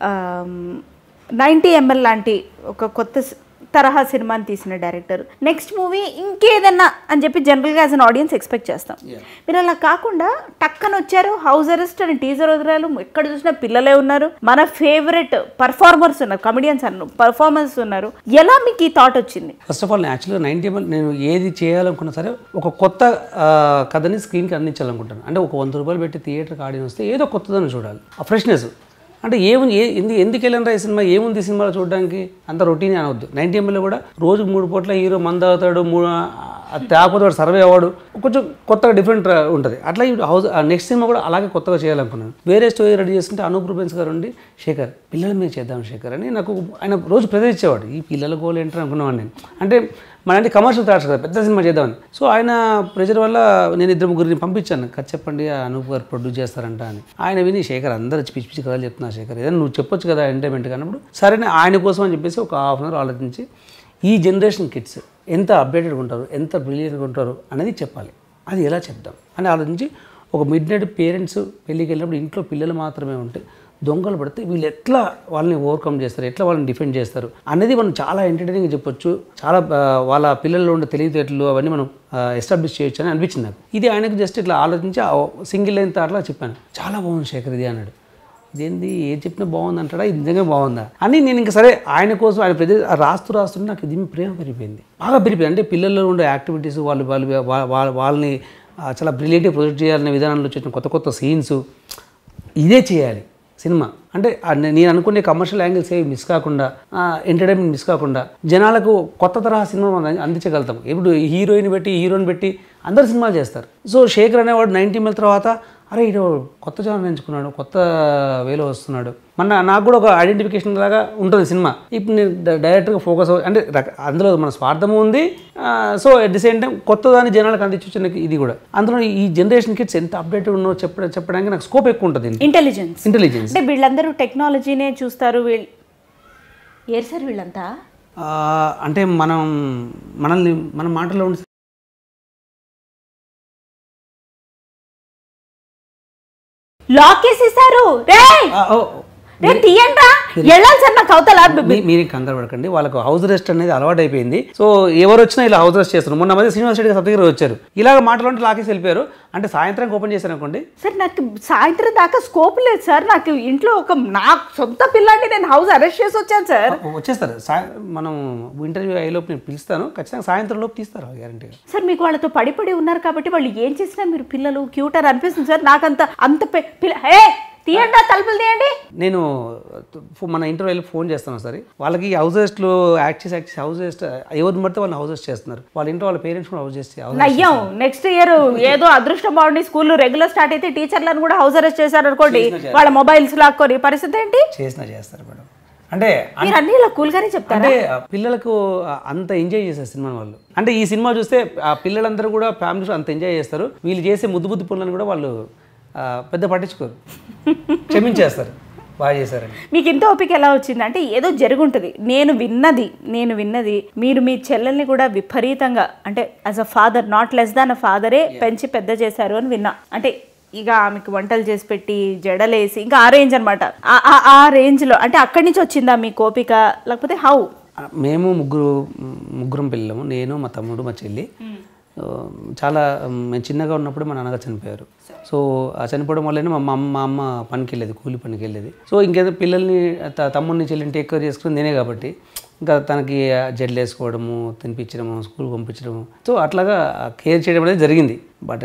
నైంటీ ఎంఎల్ లాంటి ఒక కొత్త సి- తరహా సినిమాని తీసిన డైరెక్టర్ నెక్స్ట్ మూవీ ఇంకేదన్నా అని చెప్పి జనరల్గా యాజ్ అన్ ఆడియన్స్ ఎక్స్పెక్ట్ చేస్తాం. మీరు అలా కాకుండా టక్కన వచ్చారు, హౌస్ అరెస్ట్ అని టీజర్ వదిలారు, ఎక్కడ చూసినా పిల్లలే ఉన్నారు, మన ఫేవరెట్ పర్ఫార్మర్స్ ఉన్నారు, కమెడియన్స్ అన్నారు, పర్ఫార్మర్స్ ఉన్నారు. ఎలా మీకు ఈ థాట్ వచ్చింది? ఫస్ట్ ఆఫ్ ఆల్ యాక్చువల్గా నైన్టీ నేను ఏది చేయాలనుకున్నా సరే ఒక కొత్త ఆ, కథని స్క్రీన్కి అందించాలనుకుంటాను. అంటే ఒక వంద రూపాయలు పెట్టి థియేటర్కి ఆడియన్స్ వస్తే ఏదో కొత్తదని చూడాలి, ఆ ఫ్రెష్నెస్. అంటే ఏముంది ఏ ఎందు ఎందుకు వెళ్ళినరా ఈ సినిమా, ఏముంది ఈ సినిమాలో చూడడానికి, అంత రొటీన్ అనవద్దు. నైన్టీ ఎంఎల్లో కూడా రోజు మూడు పూట్ల హీరో మంద అవుతాడు, మూడు అది తేకపోతే వాడు సర్వే అవ్వడు, కొంచెం కొత్తగా డిఫరెంట్ ఉంటుంది. అట్లా ఇప్పుడు హౌస్ నెక్స్ట్ సినిమా కూడా అలాగే కొత్తగా చేయాలనుకున్నాను. వేరే స్టోరీ రెడీ చేసుకుంటే అనూప్ రూపెన్స్ గారు ఉండి శేఖర్ పిల్లల మీద చేద్దాం శేఖర్ అని నాకు ఆయన రోజు ప్రెజర్ ఇచ్చేవాడు. ఈ పిల్లల గోల్ ఏంటని అనుకున్నాను నేను. అంటే మన అంటే కమర్షియల్ థాట్స్ కదా, పెద్ద సినిమా చేద్దామని. సో ఆయన ప్రెజర్ వల్ల నేను ఇద్దరు ముగ్గురిని పంపించాను, కథ చెప్పండి అనూప్ గారు ప్రొడ్యూస్ చేస్తారంట అని. ఆయన విని శేఖర్ అందరు పిచ్చి పిచ్చి కథలు చెప్తున్నా శేఖర్, ఏదైనా నువ్వు చెప్పొచ్చు కదా ఎంటర్టైన్మెంట్ అన్నప్పుడు సరే ఆయన కోసం అని చెప్పేసి ఒక హాఫ్ అన్ అవర్ ఆలోచించి ఈ జనరేషన్ కిడ్స్ ఎంత అప్డేటెడ్గా ఉంటారు, ఎంత బ్రిలియంట్గా ఉంటారు అనేది చెప్పాలి, అది ఎలా చెప్దాం అని ఆలోచించి ఒక మిడ్ నైట్ పేరెంట్స్ పెళ్ళికి వెళ్ళినప్పుడు ఇంట్లో పిల్లలు మాత్రమే ఉంటే దొంగలు పడితే వీళ్ళు ఎట్లా వాళ్ళని ఓవర్కమ్ చేస్తారు, ఎట్లా వాళ్ళని డిఫెండ్ చేస్తారు అనేది మనం చాలా ఎంటర్టైనింగ్గా చెప్పొచ్చు. చాలా ఆ, వాళ్ళ పిల్లల్లో ఉండే తెలివితేటలు అవన్నీ మనం ఎస్టాబ్లిష్ చేయొచ్చు అని అనిపించింది నాకు. ఇది ఆయనకు జస్ట్ ఇట్లా ఆలోచించి సింగిల్ లైన్ థాట్లో చెప్పాను, చాలా బాగుంది శేఖర్ ఇది అన్నాడు. ఇదేంది ఏది చెప్పినా బాగుంది అంటాడా, ఇది నిజంగా బాగుందా అని నేను ఇంకా సరే ఆయన కోసం ఆయన ప్రతి రాస్తూ రాస్తుంటే నాకు ఇది ప్రేమ పెరిగిపోయింది, బాగా పెరిగిపోయింది. అంటే పిల్లల్లో ఉండే యాక్టివిటీస్ వాళ్ళు వాళ్ళు వాళ్ళ వాళ్ళని ఆ, చాలా బ్రిలియంట్గా ప్రొజెక్ట్ చేయాలనే విధానంలో వచ్చిన కొత్త కొత్త సీన్స్, ఇదే చేయాలి సినిమా. అంటే ఆ నే- నేను అనుకునే కమర్షియల్ యాంగిల్స్ ఏవి మిస్ కాకుండా, ఎంటర్టైన్మెంట్ మిస్ కాకుండా జనాలకు కొత్త తరహా సినిమా మనం అందించగలుగుతాం. ఇప్పుడు హీరోయిన్ పెట్టి హీరోయిన్ పెట్టి అందరు సినిమాలు చేస్తారు. సో శేఖర్ అనేవాడు నైన్టీ మల్ తర్వాత అరే ఇటు కొత్త ఛానల్ ఎంచుకున్నాడు, కొత్త వేలో వస్తున్నాడు, మన నాకు కూడా ఒక ఐడెంటిఫికేషన్ లాగా ఉంటుంది సినిమా. ఇప్పుడు నేను డైరెక్ట్గా ఫోకస్ అంటే రక- అందులో మన స్వార్థము ఉంది. So at the same time కొత్త దాన్ని జనాలకు అందించు ఇది కూడా. అందులో ఈ జనరేషన్ కిడ్స్ ఎంత అప్డేట్ ఉన్నో చెప్ప చెప్పడానికి నాకు స్కోప్ ఎక్కువ ఉంటుంది. ఇంటెలిజెన్స్ ఇంటెలిజెన్స్ అంటే వీళ్ళందరూ టెక్నాలజీనే చూస్తారు. వీళ్ళు ఏరు సార్ వీళ్ళంతా అంటే మనం మనల్ని మన మాటలో ఉండి లాక్ వేసేసారు రే. ఆ, ఓ, నేను తీయండి వెళ్ళాలి సార్ నాకు అవతల. మీరు కంగారు పడకండి, వాళ్ళకు హౌస్ రెస్ట్ అనేది అలవాటు అయిపోయింది. సో ఎవరు వచ్చినా ఇలా హౌస్ రెస్ట్ చేస్తున్నారు. మొన్న మధ్య శ్రీనివాస్ రెడ్డి సబ్జెక్ట్ వచ్చారు, ఇలాగ మాట్లాడుతుంటే లాకేసి వెళ్ళిపోయారు. అంటే సాయంత్రం ఓపెన్ చేశారు అనుకోండి సార్, నాకు సాయంత్రం దాకా స్కోప్ లేదు సార్. నాకు ఇంట్లో ఒక నా సొంత పిల్లాన్ని నేను హౌస్ అరెస్ట్ చేసి వచ్చాను సార్. వచ్చేస్తారు మనం ఇంటర్వ్యూ అయ్యేలోపు నేను పిలుస్తాను, ఖచ్చితంగా సాయంత్రం లోపు తీస్తారు గ్యారంటీగా. సార్ మీకు వాళ్ళతో పడి పడి ఉన్నారు కాబట్టి వాళ్ళు ఏం చేసినా మీరు పిల్లలు క్యూటర్ అనిపిస్తుంది సార్. నాకు అంత అంత పిల్ల హే తీయండి తలుపులు తీయండి. నేను మన ఇంటర్వ్యూలో ఫోన్ చేస్తాను సరే, వాళ్ళకి హౌస్ అరెస్ట్లో యాక్ట్ చేసి యాక్ట్ చేసి హౌస్ అరెస్ట్ ఎవరిని పడితే వాళ్ళని హౌస్ అరెస్ట్ చేస్తున్నారు. వాళ్ళ ఇంట్లో వాళ్ళ పేరెంట్స్ కూడా హౌస్ చేస్తే అయ్యాం. నెక్స్ట్ ఇయర్ ఏదో అదృష్టం బాగుండి స్కూల్ రెగ్యులర్ స్టార్ట్ అయితే టీచర్లను కూడా హౌస్ అరెస్ట్ చేశారు అనుకోండి, వాళ్ళ మొబైల్స్ లాక్కొని పరిస్థితి ఏంటి? చేసినా చేస్తారు మేడం. అంటే మీరు అన్ని ఇలా కూల్గానే చెప్తారు. అంటే పిల్లలకు అంత ఎంజాయ్ చేస్తారు సినిమా వాళ్ళు. అంటే ఈ సినిమా చూస్తే ఆ పిల్లలందరూ కూడా ఫ్యామిలీస్ అంత ఎంజాయ్ చేస్తారు. వీళ్ళు చేసే ముద్దు ముద్దు పనులను కూడా వాళ్ళు పెద్ద పట్టించుకోరు, క్షమించేస్తారు. బాగా చేశారండి. మీకు ఇంత ఓపిక ఎలా వచ్చింది? అంటే ఏదో జరుగుంటుంది. నేను విన్నది నేను విన్నది మీరు మీ చెల్లెల్ని కూడా విపరీతంగా అంటే as a father, not less than a ఫాదరే పెంచి పెద్ద చేశారు అని విన్నా. అంటే ఇక ఆమెకు వంటలు చేసి పెట్టి జడలేసి ఇంకా ఆ రేంజ్ అనమాట. ఆ రేంజ్లో అంటే అక్కడి నుంచి వచ్చిందా మీ కోపిక, లేకపోతే హౌ? మేము ముగ్గురు ముగ్గురం పిల్లము, నేను మా తమ్ముడు మా చెల్లి. చాలా మేము చిన్నగా ఉన్నప్పుడు మా నాన్నగారు చనిపోయారు. సో ఆ చనిపోవడం వల్లనే మా అమ్మ మా అమ్మ పనికి వెళ్ళేది, కూలి పనికి వెళ్ళేది. సో ఇంకేదో పిల్లల్ని తమ్ముడిని చెల్లిని టేక్ కేర్ చేసుకుని నేనే కాబట్టి ఇంకా తనకి జడ్లు వేసుకోవడము, తినిపించడము, స్కూల్కి పంపించడము, సో అట్లాగా కేర్ చేయడం అనేది జరిగింది. బట్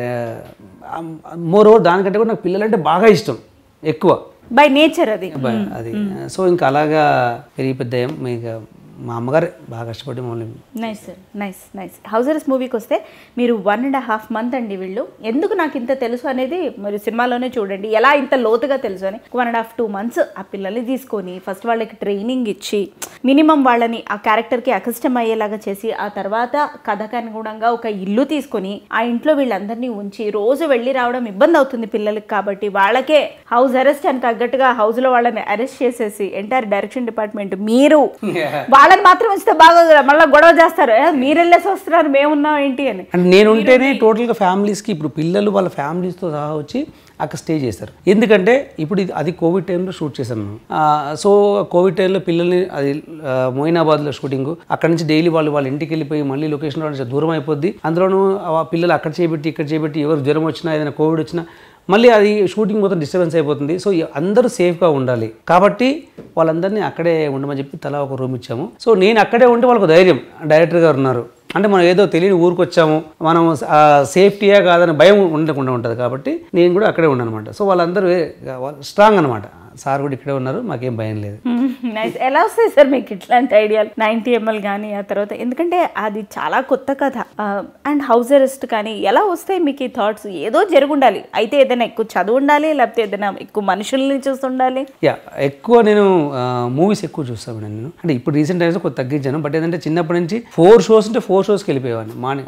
మోర్ ఓవర్ దానికంటే కూడా నాకు పిల్లలంటే బాగా ఇష్టం, ఎక్కువ బై నేచర్ అది అది సో ఇంకా అలాగా పెరిగి పెద్ద మీకు మా అమ్మగారు బాగా కష్టపడి మమ్మల్ని. Nice sir, nice nice. House Arrest మూవీకి వస్తే మీరు వన్ అండ్ హాఫ్ మంత్ అండి. వీళ్ళు ఎందుకు నాకు ఇంత తెలుసు అనేది మీరు సినిమాలోనే చూడండి, ఎలా ఇంత లోతుగా తెలుసు అని. One and half two months ఆ పిల్లల్ని తీసుకొని ఫస్ట్ వాళ్ళకి ట్రైనింగ్ ఇచ్చి మినిమం వాళ్ళని ఆ క్యారెక్టర్కి అకష్టం అయ్యేలాగా చేసి ఆ తర్వాత కథకు అనుగుణంగా ఒక ఇల్లు తీసుకొని ఆ ఇంట్లో వీళ్ళందరినీ ఉంచి రోజు వెళ్ళి రావడం ఇబ్బంది అవుతుంది పిల్లలకి కాబట్టి వాళ్ళకే హౌస్ అరెస్ట్ అని తగ్గట్టుగా హౌస్లో వాళ్ళని అరెస్ట్ చేసేసి ఎంటైర్ డైరెక్షన్ డిపార్ట్మెంట్ మీరు వాళ్ళని మాత్రం ఇస్తే బాగా మళ్ళీ గొడవ చేస్తారు, మీరు వెళ్ళేసి వస్తున్నారు మేమున్నాం ఏంటి అని. అంటే నేను ఉంటేనే టోటల్గా ఫ్యామిలీస్కి ఇప్పుడు పిల్లలు వాళ్ళ ఫ్యామిలీస్తో సహా వచ్చి అక్కడ స్టే చేస్తారు. ఎందుకంటే ఇప్పుడు ఇది అది కోవిడ్ టైంలో షూట్ చేశాను. సో కోవిడ్ టైంలో పిల్లల్ని అది మోయినాబాద్లో షూటింగ్, అక్కడ నుంచి డైలీ వాళ్ళు వాళ్ళ ఇంటికి వెళ్ళిపోయి మళ్ళీ లొకేషన్లో దూరం అయిపోద్ది. అందులోనూ పిల్లలు అక్కడ చేయబెట్టి ఇక్కడ చేయబెట్టి ఎవరు జ్వరం వచ్చినా ఏదైనా కోవిడ్ వచ్చినా మళ్ళీ అది షూటింగ్ మొత్తం డిస్టర్బెన్స్ అయిపోతుంది. సో అందరూ సేఫ్గా ఉండాలి కాబట్టి వాళ్ళందరినీ అక్కడే ఉండమని చెప్పి తలా ఒక రూమ్ ఇచ్చాము. సో నేను అక్కడే ఉంటే వాళ్ళకు ధైర్యం, డైరెక్టర్ గారు ఉన్నారు అంటే మనం ఏదో తెలియని ఊరికి వచ్చాము, మనం సేఫ్టీయా కాదని భయం ఉండకుండా ఉంటుంది కాబట్టి నేను కూడా అక్కడే ఉన్నాను అనమాట. సో వాళ్ళందరూ స్ట్రాంగ్ అనమాట. సార్ కూడా ఇక్కడే ఉన్నారు, మాకేం భయం లేదు. నైస్. ఎలా వస్తాయి సార్ మీకు ఇట్లాంటి ఐడియాలు? నైన్టీ ఎంఎల్ కానీ ఆ తర్వాత, ఎందుకంటే అది చాలా కొత్త కథ అండ్ హౌస్ అరెస్ట్ కానీ ఎలా వస్తాయి మీకు ఈ థాట్స్? ఏదో జరుగుండాలి, అయితే ఏదైనా ఎక్కువ చదువు ఉండాలి, లేకపోతే ఏదైనా ఎక్కువ మనుషుల్ని చూస్తుండాలి. యా ఎక్కువ నేను మూవీస్ ఎక్కువ చూస్తాను నేను. అంటే ఇప్పుడు రీసెంట్ టైమ్స్ కొద్ది తగ్గించాను. బట్ ఏంటంటే చిన్నప్పటి నుంచి ఫోర్ షోస్ ఉంటే ఫోర్ షోస్కి వెళ్ళిపోయేవాడిని. మార్నింగ్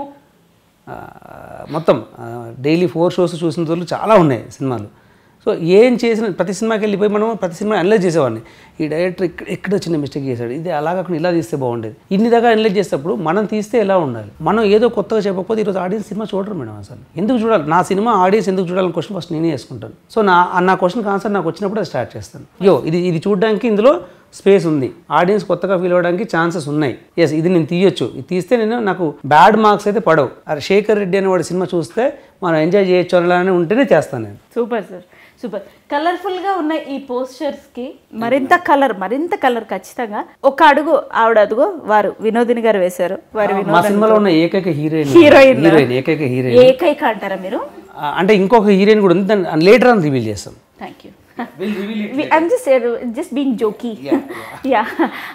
మొత్తం డైలీ ఫోర్ షోస్ చూసిన రోజులు చాలా ఉన్నాయి సినిమాలు. సో ఏం చేసిన ప్రతి సినిమాకి వెళ్ళిపోయి మనం ప్రతి సినిమా అనలైజ్ చేసేవాడిని. ఈ డైరెక్టర్ ఇక్కడ ఎక్కడ చిన్న మిస్టేక్ చేశాడు, ఇది అలా కాకుండా ఇలా తీస్తే బాగుండేది. ఇన్ని దాకా అనలైజ్ చేసేటప్పుడు మనం తీస్తే ఎలా ఉండాలి, మనం ఏదో కొత్తగా చెప్పకపోతే ఈరోజు ఆడియన్స్ సినిమా చూడరు మేడం. అసలు ఎందుకు చూడాలి? నా సినిమా ఆడియన్స్ ఎందుకు చూడాలని క్వశ్చన్ ఫస్ట్ నేనే వేసుకుంటాను. సో నా నా క్వశ్చన్కి ఆన్సర్ నాకు వచ్చినప్పుడు అది స్టార్ట్ చేస్తాను. యో ఇది ఇది చూడడానికి ఇందులో స్పేస్ ఉంది, ఆడియన్స్ కొత్తగా ఫీల్ అవ్వడానికి ఛాన్సెస్ ఉన్నాయి, ఎస్ ఇది నేను తీయొచ్చు, ఇది తీస్తే నేను నాకు బ్యాడ్ మార్క్స్ అయితే పడవు. అరే శేఖర్ రెడ్డి అనే వాడి సినిమా చూస్తే మనం ఎంజాయ్ చేయొచ్చు అని ఉంటేనే చేస్తాను నేను. Super sir, super. కలర్ఫుల్గా ఉన్న ఈ పోస్టర్స్కి మరింత కలర్ మరింత కలర్ ఖచ్చితంగా. ఒక అడుగు ఆవిడ అడుగు వారు వినోదిని గారు వేశారు. వారు మా సినిమాలో ఉన్న ఏకైక హీరోయిన్ హీరోయిన్ హీరోయిన్ ఏకైక హీరోయిన్ ఏకైక అంటారా మీరు? అంటే ఇంకొక హీరోయిన్ కూడా ఉంది, దాన్ని లేటర్ అని రివీల్ చేస్తాం. Thank you. I'm just just being jokey. Yeah.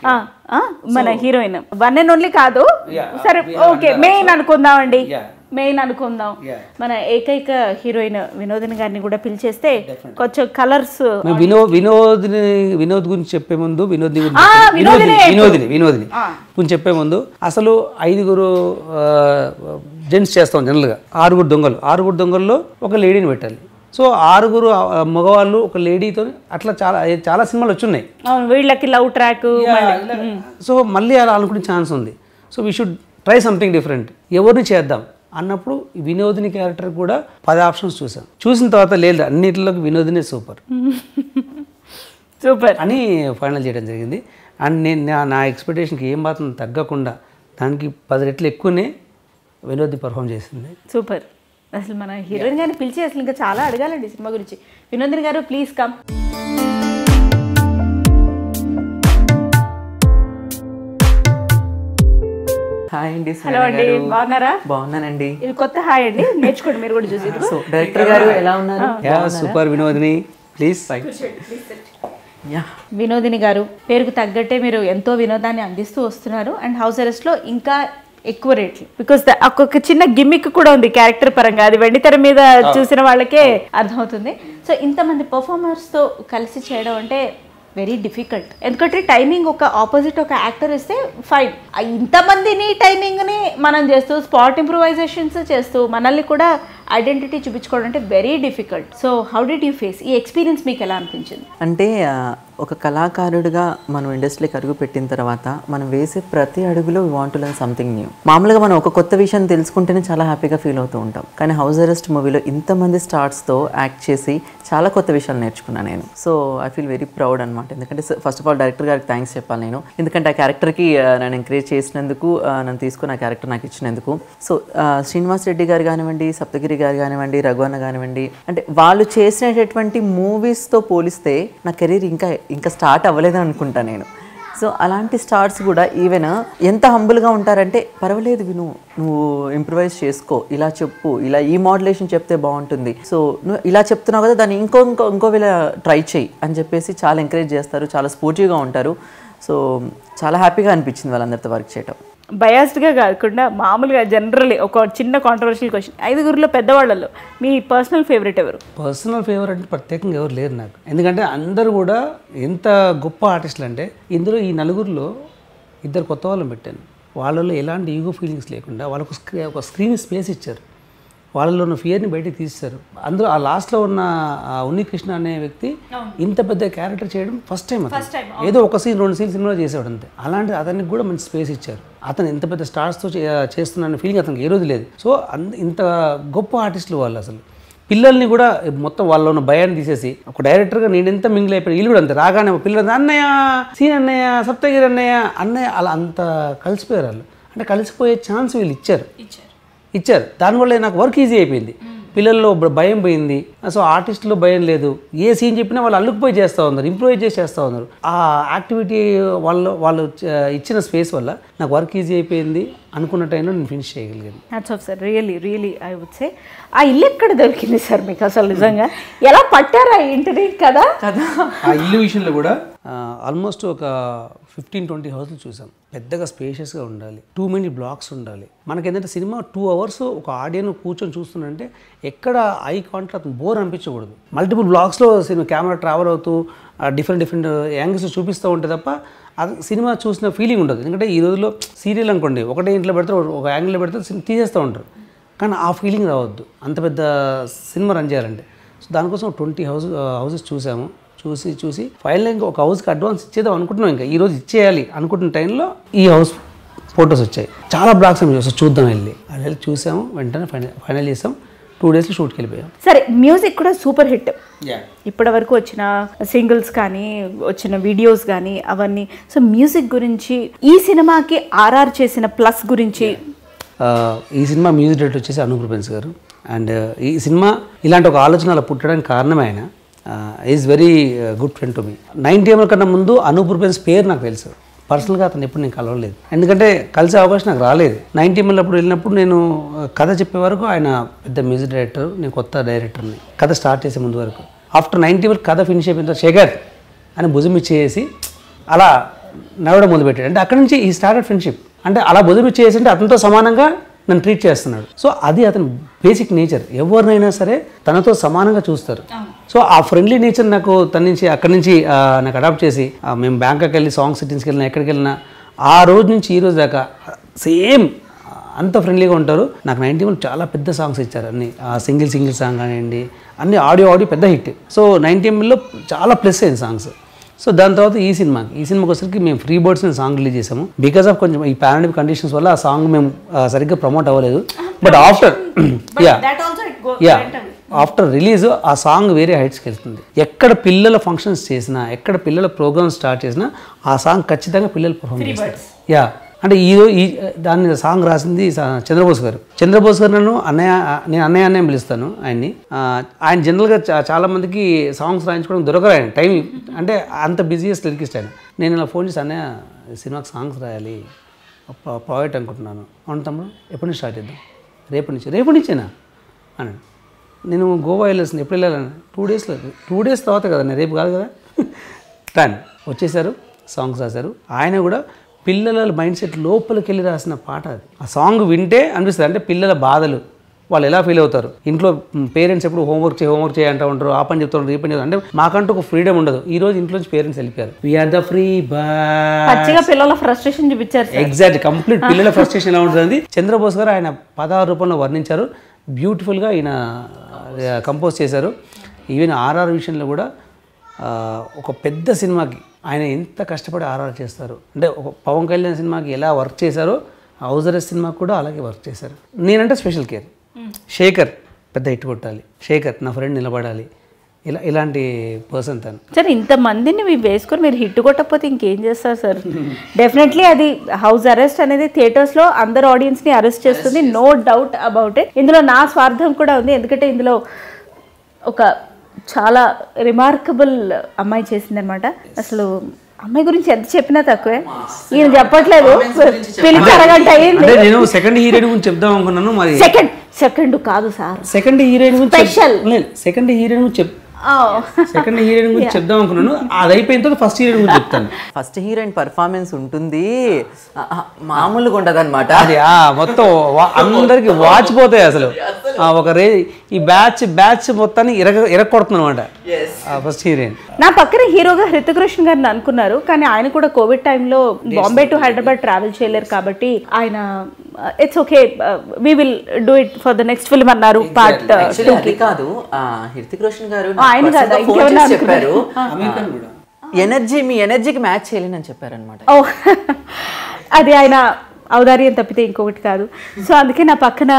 మన హీరోయిన్ వన్ అండ్ ఓన్లీ కాదు, సరే ఓకే మెయిన్ అనుకుందాం అండి, మెయిన్ అనుకుందాం. మన ఏకైక హీరోయిన్ వినోదిని గారిని కూడా పిలిచేస్తే కొంచెం కలర్స్. వినోదిని వినోద్ గురించి చెప్పే ముందు వినోదిని వినోదిని వినోదిని వినోదిని గురించి చెప్పే ముందు అసలు ఐదుగురు జెంట్స్ చేస్తాం జనరల్గా, ఆరుగురు దొంగలు ఆరుగురు దొంగల్లో ఒక లేడీని పెట్టాలి. సో ఆరుగురు మగవాళ్ళు ఒక లేడీతో అట్లా చాలా చాలా సినిమాలు వచ్చున్నాయి. వీళ్ళకి లవ్ ట్రాక్. సో మళ్ళీ అలా అనుకునే ఛాన్స్ ఉంది. So we should try something different, ఎవరిని చేద్దాం అన్నప్పుడు వినోదిని క్యారెక్టర్ కూడా పది ఆప్షన్స్ చూసాం. చూసిన తర్వాత లేదు అన్నిటిలోకి వినోదినే సూపర్. సూపర్ అని ఫైనల్ చేయడం జరిగింది. అండ్ నేను నా నా ఎక్స్పెక్టేషన్కి ఏం మాత్రం తగ్గకుండా దానికి పది రెట్లు ఎక్కువనే వినోద్ పర్ఫామ్ చేసింది. సూపర్. అసలు మన హీరోయిన్ గారిని పిలిచి అసలు ఇంకా చాలా అడగాలండి సినిమా గురించి. Vinodini garu please come. Hi అండి. హలో అండి, బాగున్నారా? బాగున్నానండి. ఇది కొత్త హాయ్ అండి, నేర్చుకోండి మీరు కూడా చూసి. సో డైరెక్టర్ గారు ఎలా ఉన్నారు? Super Vinodini please. Yeah Vinodini garu పేరుకు తగ్గట్టే మీరు ఎంతో వినోదాన్ని అందిస్తూ వస్తున్నారు. అండ్ హౌస్ అరెస్ట్లో ఇంకా ఎక్కువ రేట్లు, బికాస్ ఒక్కొక్క చిన్న గిమ్మిక్ కూడా ఉంది క్యారెక్టర్ పరంగా. అది వెండితెర మీద చూసిన వాళ్ళకే అర్థమవుతుంది. సో ఇంతమంది పర్ఫార్మర్స్తో కలిసి చేయడం అంటే వెరీ డిఫికల్ట్. ఎందుకంటే టైమింగ్ ఒక ఆపోజిట్ ఒక యాక్టర్ ఇస్తే ఫైన్, ఇంతమందిని టైమింగ్ని మనం చేస్తూ స్పాట్ ఇంప్రూవైజేషన్స్ చేస్తూ మనల్ని కూడా ఐడెంటిటీ చూపించుకోవడం అంటే very difficult. So how did you face ఈ ఎక్స్పీరియన్స్? మీకు ఎలా అనిపించింది? అంటే ఒక కళాకారుడిగా మనం ఇండస్ట్రీకి అడుగు పెట్టిన తర్వాత మనం వేసే ప్రతి అడుగులో we want to learn something new. మామూలుగా మనం ఒక కొత్త విషయం తెలుసుకుంటేనే చాలా హ్యాపీగా ఫీల్ అవుతూ ఉంటాం. కానీ హౌస్ అరెస్ట్ మూవీలో ఇంతమంది స్టార్స్తో యాక్ట్ చేసి చాలా కొత్త విషయాలు నేర్చుకున్నాను నేను. So I feel very proud అనమాట. ఎందుకంటే ఫస్ట్ ఆఫ్ ఆల్ డైరెక్టర్ గారికి థ్యాంక్స్ చెప్పాలి నేను. ఎందుకంటే ఆ క్యారెక్టర్కి నన్ను ఎంకరేజ్ చేసినందుకు, నన్ను తీసుకుని ఆ క్యారెక్టర్ నాకు ఇచ్చినందుకు. సో శ్రీనివాస్ రెడ్డి గారు కానివ్వండి, సప్తగిరి గారు కానివ్వండి, రఘువన్న కానివ్వండి, అంటే వాళ్ళు చేసినటువంటి మూవీస్తో పోలిస్తే నా కెరీర్ ఇంకా ఇంకా స్టార్ట్ అవ్వలేదని అనుకుంటా నేను. సో అలాంటి స్టార్స్ కూడా ఈవెన్ ఎంత హంబుల్గా ఉంటారంటే, పర్వాలేదు విను, నువ్వు ఇంప్రూవైజ్ చేసుకో, ఇలా చెప్పు, ఇలా ఈ మోడ్యులేషన్ చెప్తే బాగుంటుంది, సో నువ్వు ఇలా చెప్తున్నావు కదా దాన్ని ఇంకో ఇంకో ఇంకో వేళ ట్రై చేయి అని చెప్పేసి చాలా ఎంకరేజ్ చేస్తారు, చాలా స్పోర్టివ్గా ఉంటారు. సో చాలా హ్యాపీగా అనిపించింది వాళ్ళందరితో వర్క్ చేయటం. బయాస్డ్గా కాకుండా మామూలుగా జనరల్లీ ఒక చిన్న కాంట్రవర్షియల్ క్వశ్చన్, ఐదుగురిలో పెద్దవాళ్ళలో మీ పర్సనల్ ఫేవరెట్ ఎవరు? పర్సనల్ ఫేవరెట్ అంటే ప్రత్యేకంగా ఎవరు లేరు నాకు. ఎందుకంటే అందరూ కూడా ఎంత గొప్ప ఆర్టిస్టులు అంటే, ఇందులో ఈ నలుగురిలో ఇద్దరు కొత్త వాళ్ళని పెట్టాను. వాళ్ళలో ఎలాంటి ఈగో ఫీలింగ్స్ లేకుండా వాళ్ళకు స్క్రీ ఒక స్క్రీన్ స్పేస్ ఇచ్చారు. వాళ్ళలో ఉన్న ఫియర్ని బయటకు తీస్తారు. అందులో ఆ లాస్ట్లో ఉన్న ఉన్నికృష్ణ అనే వ్యక్తి ఇంత పెద్ద క్యారెక్టర్ చేయడం ఫస్ట్ టైం. అతను ఏదో ఒక సీన్ రెండు సీన్ సినిమాలో చేసేవాడు అంతే. అలాంటి అతనికి కూడా మంచి స్పేస్ ఇచ్చారు. అతను ఇంత పెద్ద స్టార్స్తో చేస్తున్న ఫీలింగ్ అతనికి ఏ రోజు లేదు. సో అంత ఇంత గొప్ప ఆర్టిస్టులు వాళ్ళు. అసలు పిల్లల్ని కూడా మొత్తం వాళ్ళలో ఉన్న భయాన్ని తీసేసి ఒక డైరెక్టర్గా నేను ఎంత మింగిల్ అయిపోయి, వీళ్ళు కూడా అంతే. రాగానే పిల్లలు అన్నయ్య, సీన్ అన్నయ్య, సప్తగిరి అన్నయ్య, అన్నయ్య, అలా అంత కలిసిపోయారు వాళ్ళు. అంటే కలిసిపోయే ఛాన్స్ వీళ్ళు ఇచ్చారు ఇచ్చారు దానివల్ల నాకు వర్క్ ఈజీ అయిపోయింది. పిల్లల్లో భయం పోయింది. సో ఆర్టిస్టులో భయం లేదు. ఏ సీన్ చెప్పినా వాళ్ళు అల్లుకుపోయి చేస్తూ ఉన్నారు, ఇంప్రూవైజ్ చేసి చేస్తూ ఉన్నారు. ఆ యాక్టివిటీ వాళ్ళు వాళ్ళు ఇచ్చిన స్పేస్ వల్ల నాకు వర్క్ ఈజీ అయిపోయింది. అనుకున్న టైంలో నేను ఫినిష్ చేయగలిగాను. Hats off sir, really really I would say. ఆ ఇల్లు ఎక్కడ దొరికింది సార్ మీకు అసలు? నిజంగా ఎలా పట్టారు ఆ ఇంటిని కదా? కదా ఆ ఇల్లు విషయంలో కూడా ఆల్మోస్ట్ ఒక ఫిఫ్టీన్ ట్వంటీ హౌస్లు చూసాం. పెద్దగా స్పేషియస్గా ఉండాలి, టూ మెనీ బ్లాక్స్ ఉండాలి. మనకేంటంటే సినిమా టూ అవర్స్ ఒక ఆడియన్స్ కూర్చొని చూస్తుందంటే ఎక్కడ ఐ కాంటాక్ట్ బోర్ అనిపించకూడదు. మల్టిపుల్ బ్లాక్స్లో సినిమా కెమెరా ట్రావెల్ అవుతూ డిఫరెంట్ డిఫరెంట్ యాంగిల్స్ చూపిస్తూ ఉంటే తప్ప అది సినిమా చూసిన ఫీలింగ్ ఉండదు. ఎందుకంటే ఈ రోజుల్లో సీరియల్ అనుకోండి, ఒకటే ఇంట్లో పెడితే ఒక యాంగిల్లో పెడితే తీసేస్తూ ఉంటారు. కానీ ఆ ఫీలింగ్ రావద్దు అంత పెద్ద సినిమా రన్ చేయాలంటే. సో దానికోసం ట్వంటీ హౌస్ హౌసెస్ చూసాము. చూసి చూసి ఫైనల్ ఇంకా ఒక హౌస్కి అడ్వాన్స్ ఇచ్చేద్దాం అనుకుంటున్నాం. ఇంకా ఈరోజు ఇచ్చేయాలి అనుకుంటున్న టైంలో ఈ హౌస్ ఫొటోస్ వచ్చాయి. చాలా బ్లాక్స్ అని చూసాం, చూద్దాం వెళ్ళి అది వెళ్ళి చూసాము. వెంటనే ఫైనల్ ఫైనల్ చేసాం. టూ డేస్లో షూట్కి వెళ్ళిపోయాం. సరే, మ్యూజిక్ కూడా సూపర్ హిట్. ఇప్పటి వరకు వచ్చిన సింగిల్స్ కానీ వచ్చిన వీడియోస్ కానీ అవన్నీ. సో మ్యూజిక్ గురించి, ఈ సినిమాకి ఆర్ఆర్ చేసిన ప్లస్ గురించి. ఈ సినిమా మ్యూజిక్ డైరెక్టర్ వచ్చేసి అనూప్ రూపెన్స్ గారు. అండ్ ఈ సినిమా ఇలాంటి ఒక ఆలోచన అలా పుట్టడానికి కారణమే ఆయన. Is very good friend to me. Ninety ML కన్నా ముందు అనూప్ రూపెన్స్ పేరు నాకు తెలుసు. పర్సనల్గా అతను ఎప్పుడు నేను కలవలేదు, ఎందుకంటే కలిసే అవకాశం నాకు రాలేదు. నైన్టీ ఎంఎల్ అప్పుడు వెళ్ళినప్పుడు నేను కథ చెప్పే వరకు ఆయన పెద్ద మ్యూజిక్ డైరెక్టర్, నేను కొత్త డైరెక్టర్ని. కథ స్టార్ట్ చేసే ముందు వరకు ఆఫ్టర్ నైన్టీ ఎంఎల్ కథ ఫినిష్ అయిపోయిన తర్వాత శేఖర్ అని భుజం ఇచ్చేసి అలా నడవడం మొదలుపెట్టాడు. అంటే అక్కడి నుంచి ఈ స్టార్టెడ్ ఫ్రెండ్షిప్. అంటే అలా భుజం ఇచ్చేసి అంటే అతనితో సమానంగా నన్ను ట్రీట్ చేస్తున్నాడు. సో అది అతని బేసిక్ నేచర్. ఎవరినైనా సరే తనతో సమానంగా చూస్తారు. సో ఆ ఫ్రెండ్లీ నేచర్ నాకు తన నుంచి అక్కడి నుంచి నాకు అడాప్ట్ చేసి మేము బ్యాంకాక్ వెళ్ళి సాంగ్ సిట్టింగ్స్కి వెళ్ళినా ఎక్కడికి వెళ్ళినా ఆ రోజు నుంచి ఈ రోజు దాకా సేమ్ అంత ఫ్రెండ్లీగా ఉంటారు. నాకు నైన్టీ వన్ చాలా పెద్ద సాంగ్స్ ఇచ్చారు. అన్ని సింగిల్ సింగిల్ సాంగ్ కానివ్వండి, అన్ని ఆడియో ఆడియో పెద్ద హిట్. సో నైన్టీ ఎంఎల్లో చాలా ప్లస్ అయింది సాంగ్స్. సో దాని తర్వాత ఈ సినిమాకి ఈ సినిమాకి వచ్చరికి మేము ఫ్రీ బర్డ్స్ నేను సాంగ్ రిలీజ్ చేసాము. బికాస్ ఆఫ్ కొంచెం ఈ పాండమిక్ కండిషన్స్ వల్ల ఆ సాంగ్ మేము సరిగ్గా ప్రమోట్ అవ్వలేదు. But after yeah yeah after release ఆ సాంగ్ వేరే హైట్స్కి వెళ్తుంది. ఎక్కడ పిల్లల ఫంక్షన్స్ చేసినా, ఎక్కడ పిల్లల ప్రోగ్రామ్స్ స్టార్ట్ చేసినా ఆ సాంగ్ ఖచ్చితంగా పిల్లలు పర్ఫామ్ చేస్తారు. యా అంటే ఈ ఈ దాన్ని సాంగ్ రాసింది చంద్రబోస్ గారు. చంద్రబోస్ గారు నన్ను అన్నయ్య, నేను అన్నయ్య అన్నయ్య పిలుస్తాను ఆయన్ని. ఆయన జనరల్గా చాలామందికి సాంగ్స్ రాయించుకోవడం దొరకరు, ఆయన టైం అంటే అంత బిజీయెస్ట్ లిరికిస్ట్ ఆయన. నేను ఇలా ఫోన్ చేసి అన్నయ్య సినిమాకి సాంగ్స్ రాయాలి, ప్రాజెక్ట్ అనుకుంటున్నాను. అవును తమ్ముడు, ఎప్పటి నుంచి స్టార్ట్ చేద్దాం? రేపటి నుంచి. రేపటి నుంచేనా అన్నాడు. నేను గోవా వెళ్ళాల్సింది, ఎప్పుడు వెళ్ళాలని? టూ డేస్లో. టూ డేస్ తర్వాత కదా, నేను రేపు కాదు కదా. కానీ వచ్చేసారు, సాంగ్స్ రాశారు. ఆయన కూడా పిల్లల మైండ్ సెట్ లోపలికి వెళ్ళి రాసిన పాట అది. ఆ సాంగ్ వింటే అనిపిస్తుంది అంటే పిల్లల బాధలు వాళ్ళు ఎలా ఫీల్ అవుతారు. ఇంట్లో పేరెంట్స్ ఎప్పుడు హోంవర్క్ చేయి హోంవర్క్ చేయి అంటూ ఉంటారు, ఆ పని చెప్తారు, ఈ పని చెప్తారు. అంటే మాకంటూ ఒక ఫ్రీడమ్ ఉండదు. ఈ రోజు ఇంట్లో నుంచి పేరెంట్స్ వెళ్ళిపోయారు. We are the free birds. పిల్లల ఫ్రస్ట్రేషన్ చూపించారు. ఎగ్జాక్ట్ కంప్లీట్ పిల్లల ఫ్రస్ట్రేషన్ ఎలా ఉంటుంది. చంద్రబోస్ గారు ఆయన పదహారు రూపంలో వర్ణించారు. బ్యూటిఫుల్గా ఈయన కంపోజ్ చేశారు. ఈవెన్ ఆర్ఆర్ విషయంలో కూడా ఒక పెద్ద సినిమాకి ఆయన ఎంత కష్టపడి ఆర్ఆర్ చేస్తారు అంటే ఒక పవన్ కళ్యాణ్ సినిమాకి ఎలా వర్క్ చేశారో హౌస్ అరెస్ట్ సినిమాకి కూడా అలాగే వర్క్ చేశారు. నేనంటే స్పెషల్ కేర్. శేఖర్ పెద్ద హిట్ కొట్టాలి, శేఖర్ నా ఫ్రెండ్ నిలబడాలి, ఇలా ఇలాంటి పర్సన్ తను. సార్ ఇంతమందిని మీరు వేసుకొని మీరు హిట్ కొట్టకపోతే ఇంకేం చేస్తారు సార్? డెఫినెట్లీ అది హౌస్ అరెస్ట్ అనేది థియేటర్స్లో అందరు ఆడియన్స్ని అరెస్ట్ చేస్తుంది, నో డౌట్ అబౌట్ ఇట్. ఇందులో నా స్వార్థం కూడా ఉంది, ఎందుకంటే ఇందులో ఒక చాలా రిమార్కబుల్ అమ్మాయి చేసిందనమాట. అసలు అమ్మాయి గురించి ఎంత చెప్పినా తక్కువే, ఈయన చెప్పట్లేదు. పిలిచి అరగంట అయ్యింది. నేను సెకండ్ హీరోయిన్ గురించి చెప్దాం అనుకున్నాను. మరి సెకండ్ సెకండ్ కాదు సార్, సెకండ్ హీరోయిన్ గురించి స్పెషల్. సెకండ్ హీరోయిన్ గురించి చెప్ సెకండ్ హీరోయిన్ గురించి చెప్దాం అనుకున్నాను. అది అయిపోయిన తర్వాత ఫస్ట్ హీరోయిన్ గురించి చెప్తాను. ఫస్ట్ హీరోయిన్ పర్ఫార్మెన్స్ ఉంటుంది, మామూలుగా ఉండదు అనమాట. అది మొత్తం అందరికి వాచిపోతాయి అసలు. ఒక రే ఈ బ్యాచ్ బ్యాచ్ మొత్తాన్ని ఇరగ ఇరగొడుతుంది అనమాట ఫస్ట్ హీరోయిన్. నా పక్కన హీరోగా హృతిక్ రోషన్ గారిని అనుకున్నారు, కానీ ఆయన కూడా కోవిడ్ టైంలో బాంబే టు హైదరాబాద్ ట్రావెల్ చేయలేరు కాబట్టి ఆయన it's okay we will do it for the next film అన్నారు. పార్ట్ అది కాదు, హృతిక్ రోషన్ గారు ఆయన కాదు ఇంకెవరన్నా చెప్పారు. ఎనర్జీ మీ ఎనర్జీకి మ్యాచ్ చేయలేని అని చెప్పారనమాట. ఓ అది ఆయన ఔదార్యం తప్పితే ఇంకొకటి కాదు. సో అందుకే నా పక్కన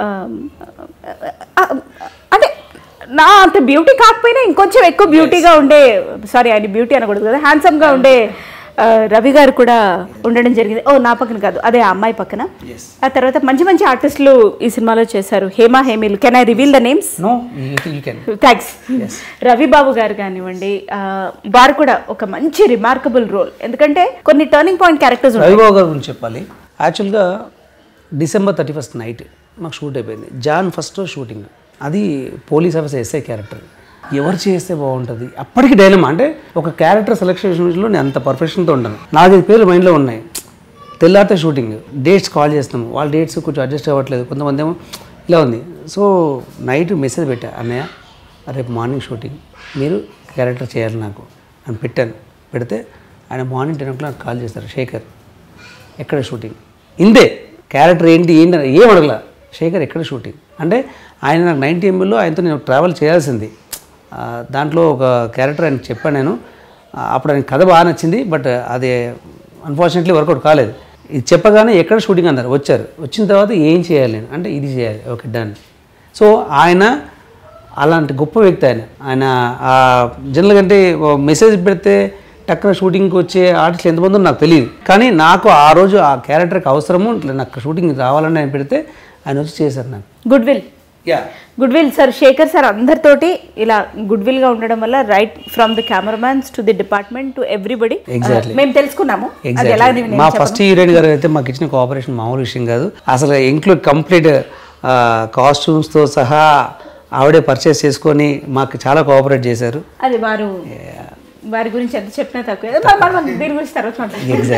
అంటే నా అంత బ్యూటీ కాకపోయినా ఇంకొంచెం ఎక్కువ బ్యూటీగా ఉండే, సారీ ఆయన బ్యూటీ అనకూడదు కదా, హ్యాండ్సమ్గా ఉండే రవి గారు కూడా ఉండడం జరిగింది. ఓ నా పక్కన కాదు, అదే ఆ అమ్మాయి పక్కన. ఆ తర్వాత మంచి మంచి ఆర్టిస్టులు ఈ సినిమాలో చేశారు. హేమా హేమిల్, can I reveal the names? Thanks. Ravi Babu garu కానివ్వండి, వారు కూడా ఒక మంచి రిమార్కబుల్ రోల్, ఎందుకంటే కొన్ని turning point characters. Ravi Babu గారి గురించి చెప్పాలి. యాక్చువల్గా డిసెంబర్ థర్టీ ఫస్ట్ నైట్ మాకు షూట్ అయిపోయింది. జాన్ ఫస్ట్ షూటింగ్, అది పోలీస్ ఆఫీసర్ ఎస్ఐ క్యారెక్టర్. ఎవరు చేస్తే బాగుంటుంది అప్పటికి డైలమా. అంటే ఒక క్యారెక్టర్ సెలెక్షన్ విషయంలో నేను అంత పర్ఫెక్షన్తో ఉంటాను. నాలుగైదు పేర్లు మైండ్లో ఉన్నాయి. తెల్లారితే షూటింగ్, డేట్స్ కాల్ చేస్తాము, వాళ్ళ డేట్స్ కొంచెం అడ్జస్ట్ అవ్వట్లేదు, కొంతమంది ఏమో ఇలా ఉంది. సో నైట్ మెసేజ్ పెట్టా, అన్నయ్య రేపు మార్నింగ్ షూటింగ్, మీరు క్యారెక్టర్ చేయాలి నాకు అని పెట్టాను. పెడితే ఆయన morning ten o'clock call చేస్తారు, శేఖర్ ఎక్కడ షూటింగ్, ఇందే క్యారెక్టర్ ఏంటి ఏంటి అని ఏం అడగల, శేఖర్ ఎక్కడ షూటింగ్ అంటే ఆయన నాకు నైన్టీ ఎంబీలో ఆయనతో నేను ట్రావెల్ చేయాల్సింది. దాంట్లో ఒక క్యారెక్టర్ ఆయన చెప్పాను నేను. అప్పుడు ఆయన కథ బాగా నచ్చింది, బట్ అది అన్ఫార్చునేట్లీ వర్కౌట్ కాలేదు. ఇది చెప్పగానే ఎక్కడ షూటింగ్ అన్నారు, వచ్చారు. వచ్చిన తర్వాత ఏం చేయాలి నేను అంటే ఇది చేయాలి, ఓకే డన్. సో ఆయన అలాంటి గొప్ప వ్యక్తి ఆయన. ఆయన జనరల్గా అంటే మెసేజ్ పెడితే టక్కున షూటింగ్కి వచ్చే ఆర్టిస్టులు ఎంతమంది నాకు తెలియదు, కానీ నాకు ఆ రోజు ఆ క్యారెక్టర్కి అవసరము, నాకు షూటింగ్ రావాలని ఆయన పెడితే ఆయన వచ్చి చేశారు నాకు. Good will, good will sir. Shekhar sir అందరితోటి ఇలా గుడ్ విల్ గా ఉండడం వల్ల right from the cameramen to the department to everybody మేము తెలుసుకున్నాము. మా ఫస్ట్ హీరోయిన్ గారు అయితే మాకు ఇచ్చిన కోఆపరేషన్ మామూలు విషయం కాదు. అసలు ఇంక్లూడ్ కంప్లీట్ కాస్ట్యూమ్స్తో సహా ఆవిడే పర్చేస్ చేసుకొని మాకు చాలా కోఆపరేట్ చేశారు. అది వారు వారి గురించి ఎంత చెప్పినా తక్కువ, దీని గురించి తర్వాత.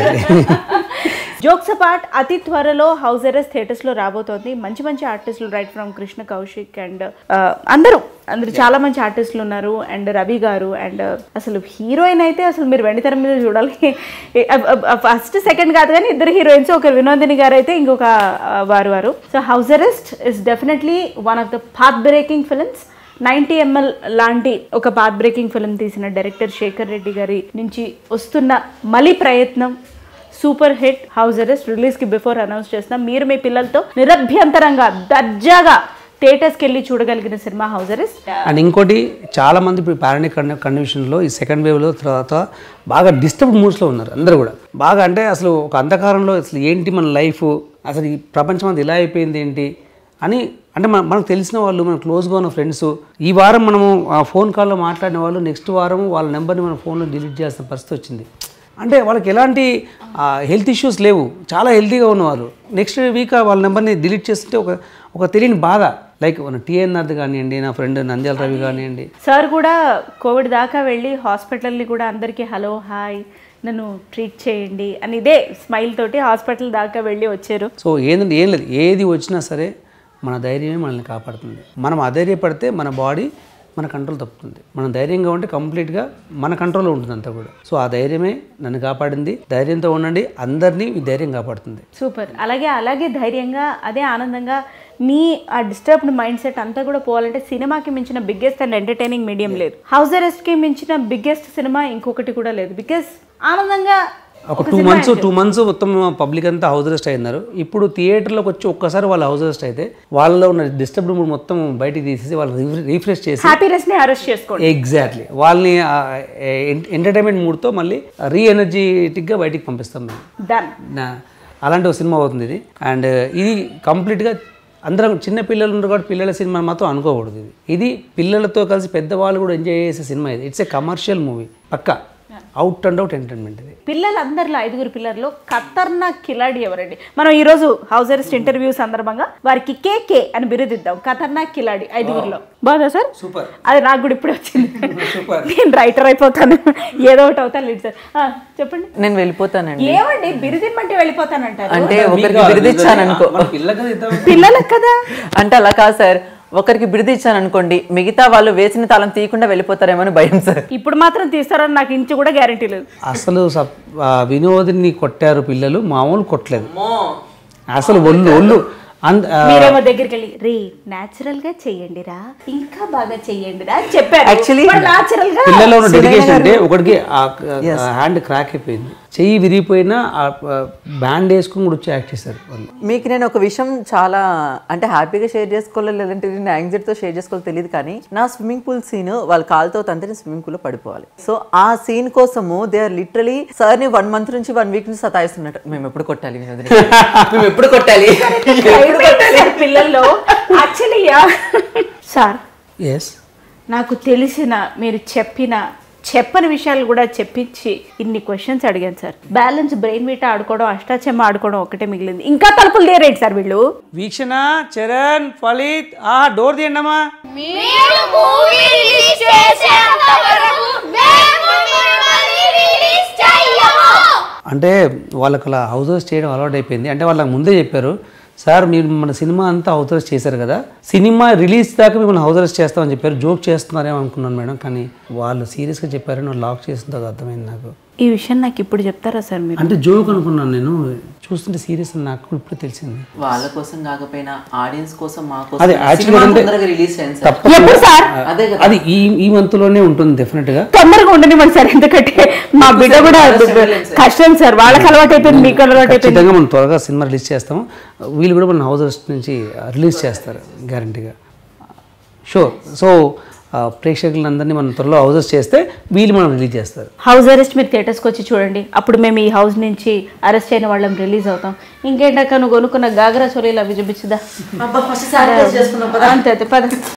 జోక్స్ అపార్ట్, అతి త్వరలో హౌస్ అరెస్ట్ థియేటర్స్ లో రాబోతోంది. మంచి మంచి ఆర్టిస్టులు right from Krishna Kaushik and అందరూ అందరు చాలా మంచి ఆర్టిస్టులు ఉన్నారు. అండ్ రవి గారు అండ్ అసలు హీరోయిన్ అయితే అసలు మీరు వెండితెర మీద చూడాలి. ఫస్ట్ సెకండ్ కాదు కానీ ఇద్దరు హీరోయిన్స్, ఒకరు వినోదిని గారు అయితే ఇంకొక వారు వారు so house arrest is definitely one of the path breaking films. Ninety ML లాంటి ఒక పాత్ బ్రేకింగ్ ఫిల్మ్ తీసిన డైరెక్టర్ శేఖర్ రెడ్డి గారి నుంచి వస్తున్న మలి ప్రయత్నం సూపర్ హిట్ హౌస్ అరెస్ట్ రిలీజ్కి బిఫోర్ అనౌన్స్ చేస్తున్నాం. మీరు మీ పిల్లలతో నిరభ్యంతరంగా దర్జాగా థియేటర్స్కి వెళ్ళి చూడగలిగిన సినిమా హౌస్ అరెస్ట్. అండ్ ఇంకోటి చాలా మంది ఇప్పుడు పారానిక్ కండిషన్లో ఈ సెకండ్ వేవ్లో తర్వాత బాగా డిస్టర్బ్ మూడ్స్లో ఉన్నారు అందరూ కూడా. బాగా అంటే అసలు ఒక అంధకారంలో అసలు ఏంటి మన లైఫ్, అసలు ఈ ప్రపంచం అంతా ఇలా అయిపోయింది ఏంటి అని. అంటే మన మనకు తెలిసిన వాళ్ళు, మన క్లోజ్గా ఉన్న ఫ్రెండ్స్, ఈ వారం మనము ఫోన్ కాల్లో మాట్లాడిన వాళ్ళు నెక్స్ట్ వారం వాళ్ళ నెంబర్ని మన ఫోన్లో డిలీట్ చేసిన పరిస్థితి వచ్చింది. అంటే వాళ్ళకి ఎలాంటి హెల్త్ ఇష్యూస్ లేవు, చాలా హెల్తీగా ఉన్నవారు నెక్స్ట్ వీక్ వాళ్ళ నెంబర్ని డిలీట్ చేస్తుంటే ఒక ఒక తెలియని బాధ. లైక్ మన టీఎన్ఆర్ది కానివ్వండి, నా ఫ్రెండ్ నంద్యాల రవి కానివ్వండి, సార్ కూడా కోవిడ్ దాకా వెళ్ళి హాస్పిటల్ని కూడా అందరికీ హలో హాయ్ నన్ను ట్రీట్ చేయండి అని ఇదే స్మైల్ తోటి హాస్పిటల్ దాకా వెళ్ళి వచ్చారు. సో ఏంటంటే ఏం లేదు, ఏది వచ్చినా సరే మన ధైర్యమే మనల్ని కాపాడుతుంది. మనం అధైర్యపడితే మన బాడీ మన కంట్రోల్ తప్పుతుంది. మనం ధైర్యంగా ఉంటే కంప్లీట్గా మన కంట్రోల్లో ఉంటుంది అంతా కూడా. సో ఆ ధైర్యమే నన్ను కాపాడింది. ధైర్యంతో ఉండండి, అందరినీ ఈ ధైర్యం కాపాడుతుంది. సూపర్. అలాగే అలాగే ధైర్యంగా అదే ఆనందంగా మీ ఆ డిస్టర్బ్డ్ మైండ్ సెట్ అంతా కూడా పోవాలంటే సినిమాకి మించిన బిగ్గెస్ట్ అండ్ ఎంటర్టైనింగ్ మీడియం లేదు. హౌస్ అరెస్ట్కి మించిన బిగ్గెస్ట్ సినిమా ఇంకొకటి కూడా లేదు. బికాస్ ఆనందంగా ఒక టూ మంత్స్ టూ మంత్స్ మొత్తం పబ్లిక్ అంతా హౌస్ అరెస్ట్ అయినారు. ఇప్పుడు థియేటర్లోకి వచ్చి ఒక్కసారి వాళ్ళు హౌస్ అరెస్ట్ అయితే వాళ్ళలో ఉన్న డిస్టర్బ్డ్ మూడ్ మొత్తం బయటికి తీసేసి వాళ్ళు రీఫ్రెష్ చేసి హ్యాపీనెస్ని అరెస్ట్ చేసుకోండి. ఎగ్జాక్ట్లీ వాళ్ళని ఎంటర్టైన్మెంట్ మూడ్తో మళ్ళీ రీ ఎనర్జెటిక్గా బయటికి పంపిస్తాం మేము. డన్. అలాంటి ఒక సినిమా అవుతుంది ఇది. అండ్ ఇది కంప్లీట్గా అందరం చిన్న పిల్లలు ఉన్నారు కాబట్టి పిల్లల సినిమా మాత్రం అనుకోకూడదు. ఇది ఇది పిల్లలతో కలిసి పెద్దవాళ్ళు కూడా ఎంజాయ్ చేసే సినిమా. ఇది ఇట్స్ ఏ కమర్షియల్ మూవీ, పక్కా అవుట్ అండ్ అవుట్ ఎంటర్టైన్మెంట్. ఇది పిల్లలందరిలో ఐదుగురు పిల్లల్లో ఖతర్నాక్ కిలాడి ఎవరండి? మనం ఈరోజు హౌస్ అరెస్ట్ ఇంటర్వ్యూ సందర్భంగా వారికి కేకే అని బిరుదిద్దాం. ఖతర్నాక్ కిలాడి ఐదుగురులో. బాగా సార్, సూపర్. అది నాకు కూడా ఇప్పుడు వచ్చింది. నేను రైటర్ అయిపోతాను, ఏదో ఒకటి అవుతాను. లేదు సార్, చెప్పండి. నేను వెళ్ళిపోతానండి. ఏమండి బిరుదిమ్మంటే వెళ్ళిపోతానంటారు? అంటే ఒకరికి బిరుదిచ్చాను అనుకో, పిల్లలకు కదా. అంటే అలా కాదు సార్, ఒకరికి బిరుదు ఇచ్చాను అనుకోండి, మిగతా వాళ్ళు వేసిన తాళం తీయకుండా వెళ్ళిపోతారేమో అని భయం సార్. ఇప్పుడు మాత్రం తీస్తారని నాకు ఇంచు కూడా గ్యారంటీ లేదు. అసలు వినోదిని కొట్టారు పిల్లలు, మామూలు కొట్టలేదు అసలు. ఒళ్ళు ఒళ్ళు మీరేమో దగ్గరికి వెళ్ళి రే న్యాచురల్ గా చెయ్యండి రా, ఇంకా బాగా చెయ్యండి రా చెప్పారు. యాక్చువల్లీ పిల్లల్లో ఉన్న డెడికేషన్ అంటే ఒకటికి హ్యాండ్ క్రాక్ అయిపోయింది, చెయ్యి విరిగిపోయినా బ్యాండ్ వేసుకుని కూడా వచ్చి యాక్ట్ చేశారు వాళ్ళు. మీకు నేను ఒక విషయం చాలా అంటే హ్యాపీగా షేర్ చేసుకోవాలి, లేదంటే నేను యాంగ్జైటీతో షేర్ చేసుకోవాలి తెలియదు, కానీ నా స్విమ్మింగ్ పూల్ సీన్ వాళ్ళ కాలుతో తంతే స్విమ్మింగ్ పూల్ లో పడిపోవాలి. సో ఆ సీన్ కోసము దే ఆర్ లిటరలీ సార్ ని వన్ మంత్ నుంచి వన్ వీక్ నుంచి సతాయిస్తున్నట్టు, మేము ఎప్పుడు కొట్టాలి మేము ఎప్పుడు కొట్టాలి పిల్లల్లో. యాక్చువల్లీ సార్, ఎస్, నాకు తెలిసిన మీరు చెప్పిన చెప్పని విషయాలు కూడా చెప్పించి ఇన్ని క్వశ్చన్స్ అడిగాను సార్. బ్యాలెన్స్ బ్రెయిన్ మీట ఆడుకోవడం, అష్టాచెమ్మ ఆడుకోవడం ఒకటే మిగిలింది. ఇంకా తలుపులు తీరేంటి సార్ వీళ్ళు? వీక్షణ, చరణ్, ఫలిత్, ఆ డోర్ తీయండమ్మా. అంటే వాళ్ళకి అలా హౌస్ హౌస్ చేయడం అలవాటు అయిపోయింది. అంటే వాళ్ళకి ముందే చెప్పారు, సార్ మీరు మన సినిమా అంతా హౌస్ అరెస్ట్ చేశారు కదా, సినిమా రిలీజ్ దాకా మిమ్మల్ని హౌస్ అరెస్ట్ చేస్తామని చెప్పారు. జోక్ చేస్తున్నారేమో అనుకున్నాను మేడం, కానీ వాళ్ళు సీరియస్గా చెప్పారని వాళ్ళు లాక్ చేసిన అర్థమైంది నాకు. ఈ విషయం నాకు ఇప్పుడు చెప్తారా సార్ మీరు? అంటే జోక్ అనుకున్నాను నేను, చూస్తుంటే సీరియస్ అని నాకు ఇప్పుడు తెలిసింది. వాళ్ళ కోసం కాకపోయినా ఆడియన్స్ కోసం, మా కోసం అదే యాక్చువల్గా రిలీజ్ అది ఈ ఈ మంత్ లోనే ఉంటుంది డెఫినెట్ గా. తొందరగా ఉండనివ్వండి సార్, ఎందుకంటే మా బిడ్డ కూడా కష్టం సార్, వాళ్ళకి అలవాటు అయిపోయింది, మీకు అలవాటు అయిపోయింది. మనం త్వరగా సినిమా రిలీజ్ చేస్తాము, వీళ్ళు కూడా మన హౌస్ అరెస్ట్ నుంచి రిలీజ్ చేస్తారు గ్యారంటీగా, షూర్. సో ప్రేక్షకులందరినీ మనం త్వరలో హౌస్ అరెస్ట్ చేస్తే వీళ్ళు మనం రిలీజ్ చేస్తారు. హౌస్ అరెస్ట్ మీరు థియేటర్స్కి వచ్చి చూడండి, అప్పుడు మేము ఈ హౌస్ నుంచి అరెస్ట్ అయిన వాళ్ళం రిలీజ్ అవుతాం. ఇంకేంటక్క నువ్వు కొనుక్కున్న గాగరా చోలీలు అవి చూపించుదా? అంతే అంతే పద.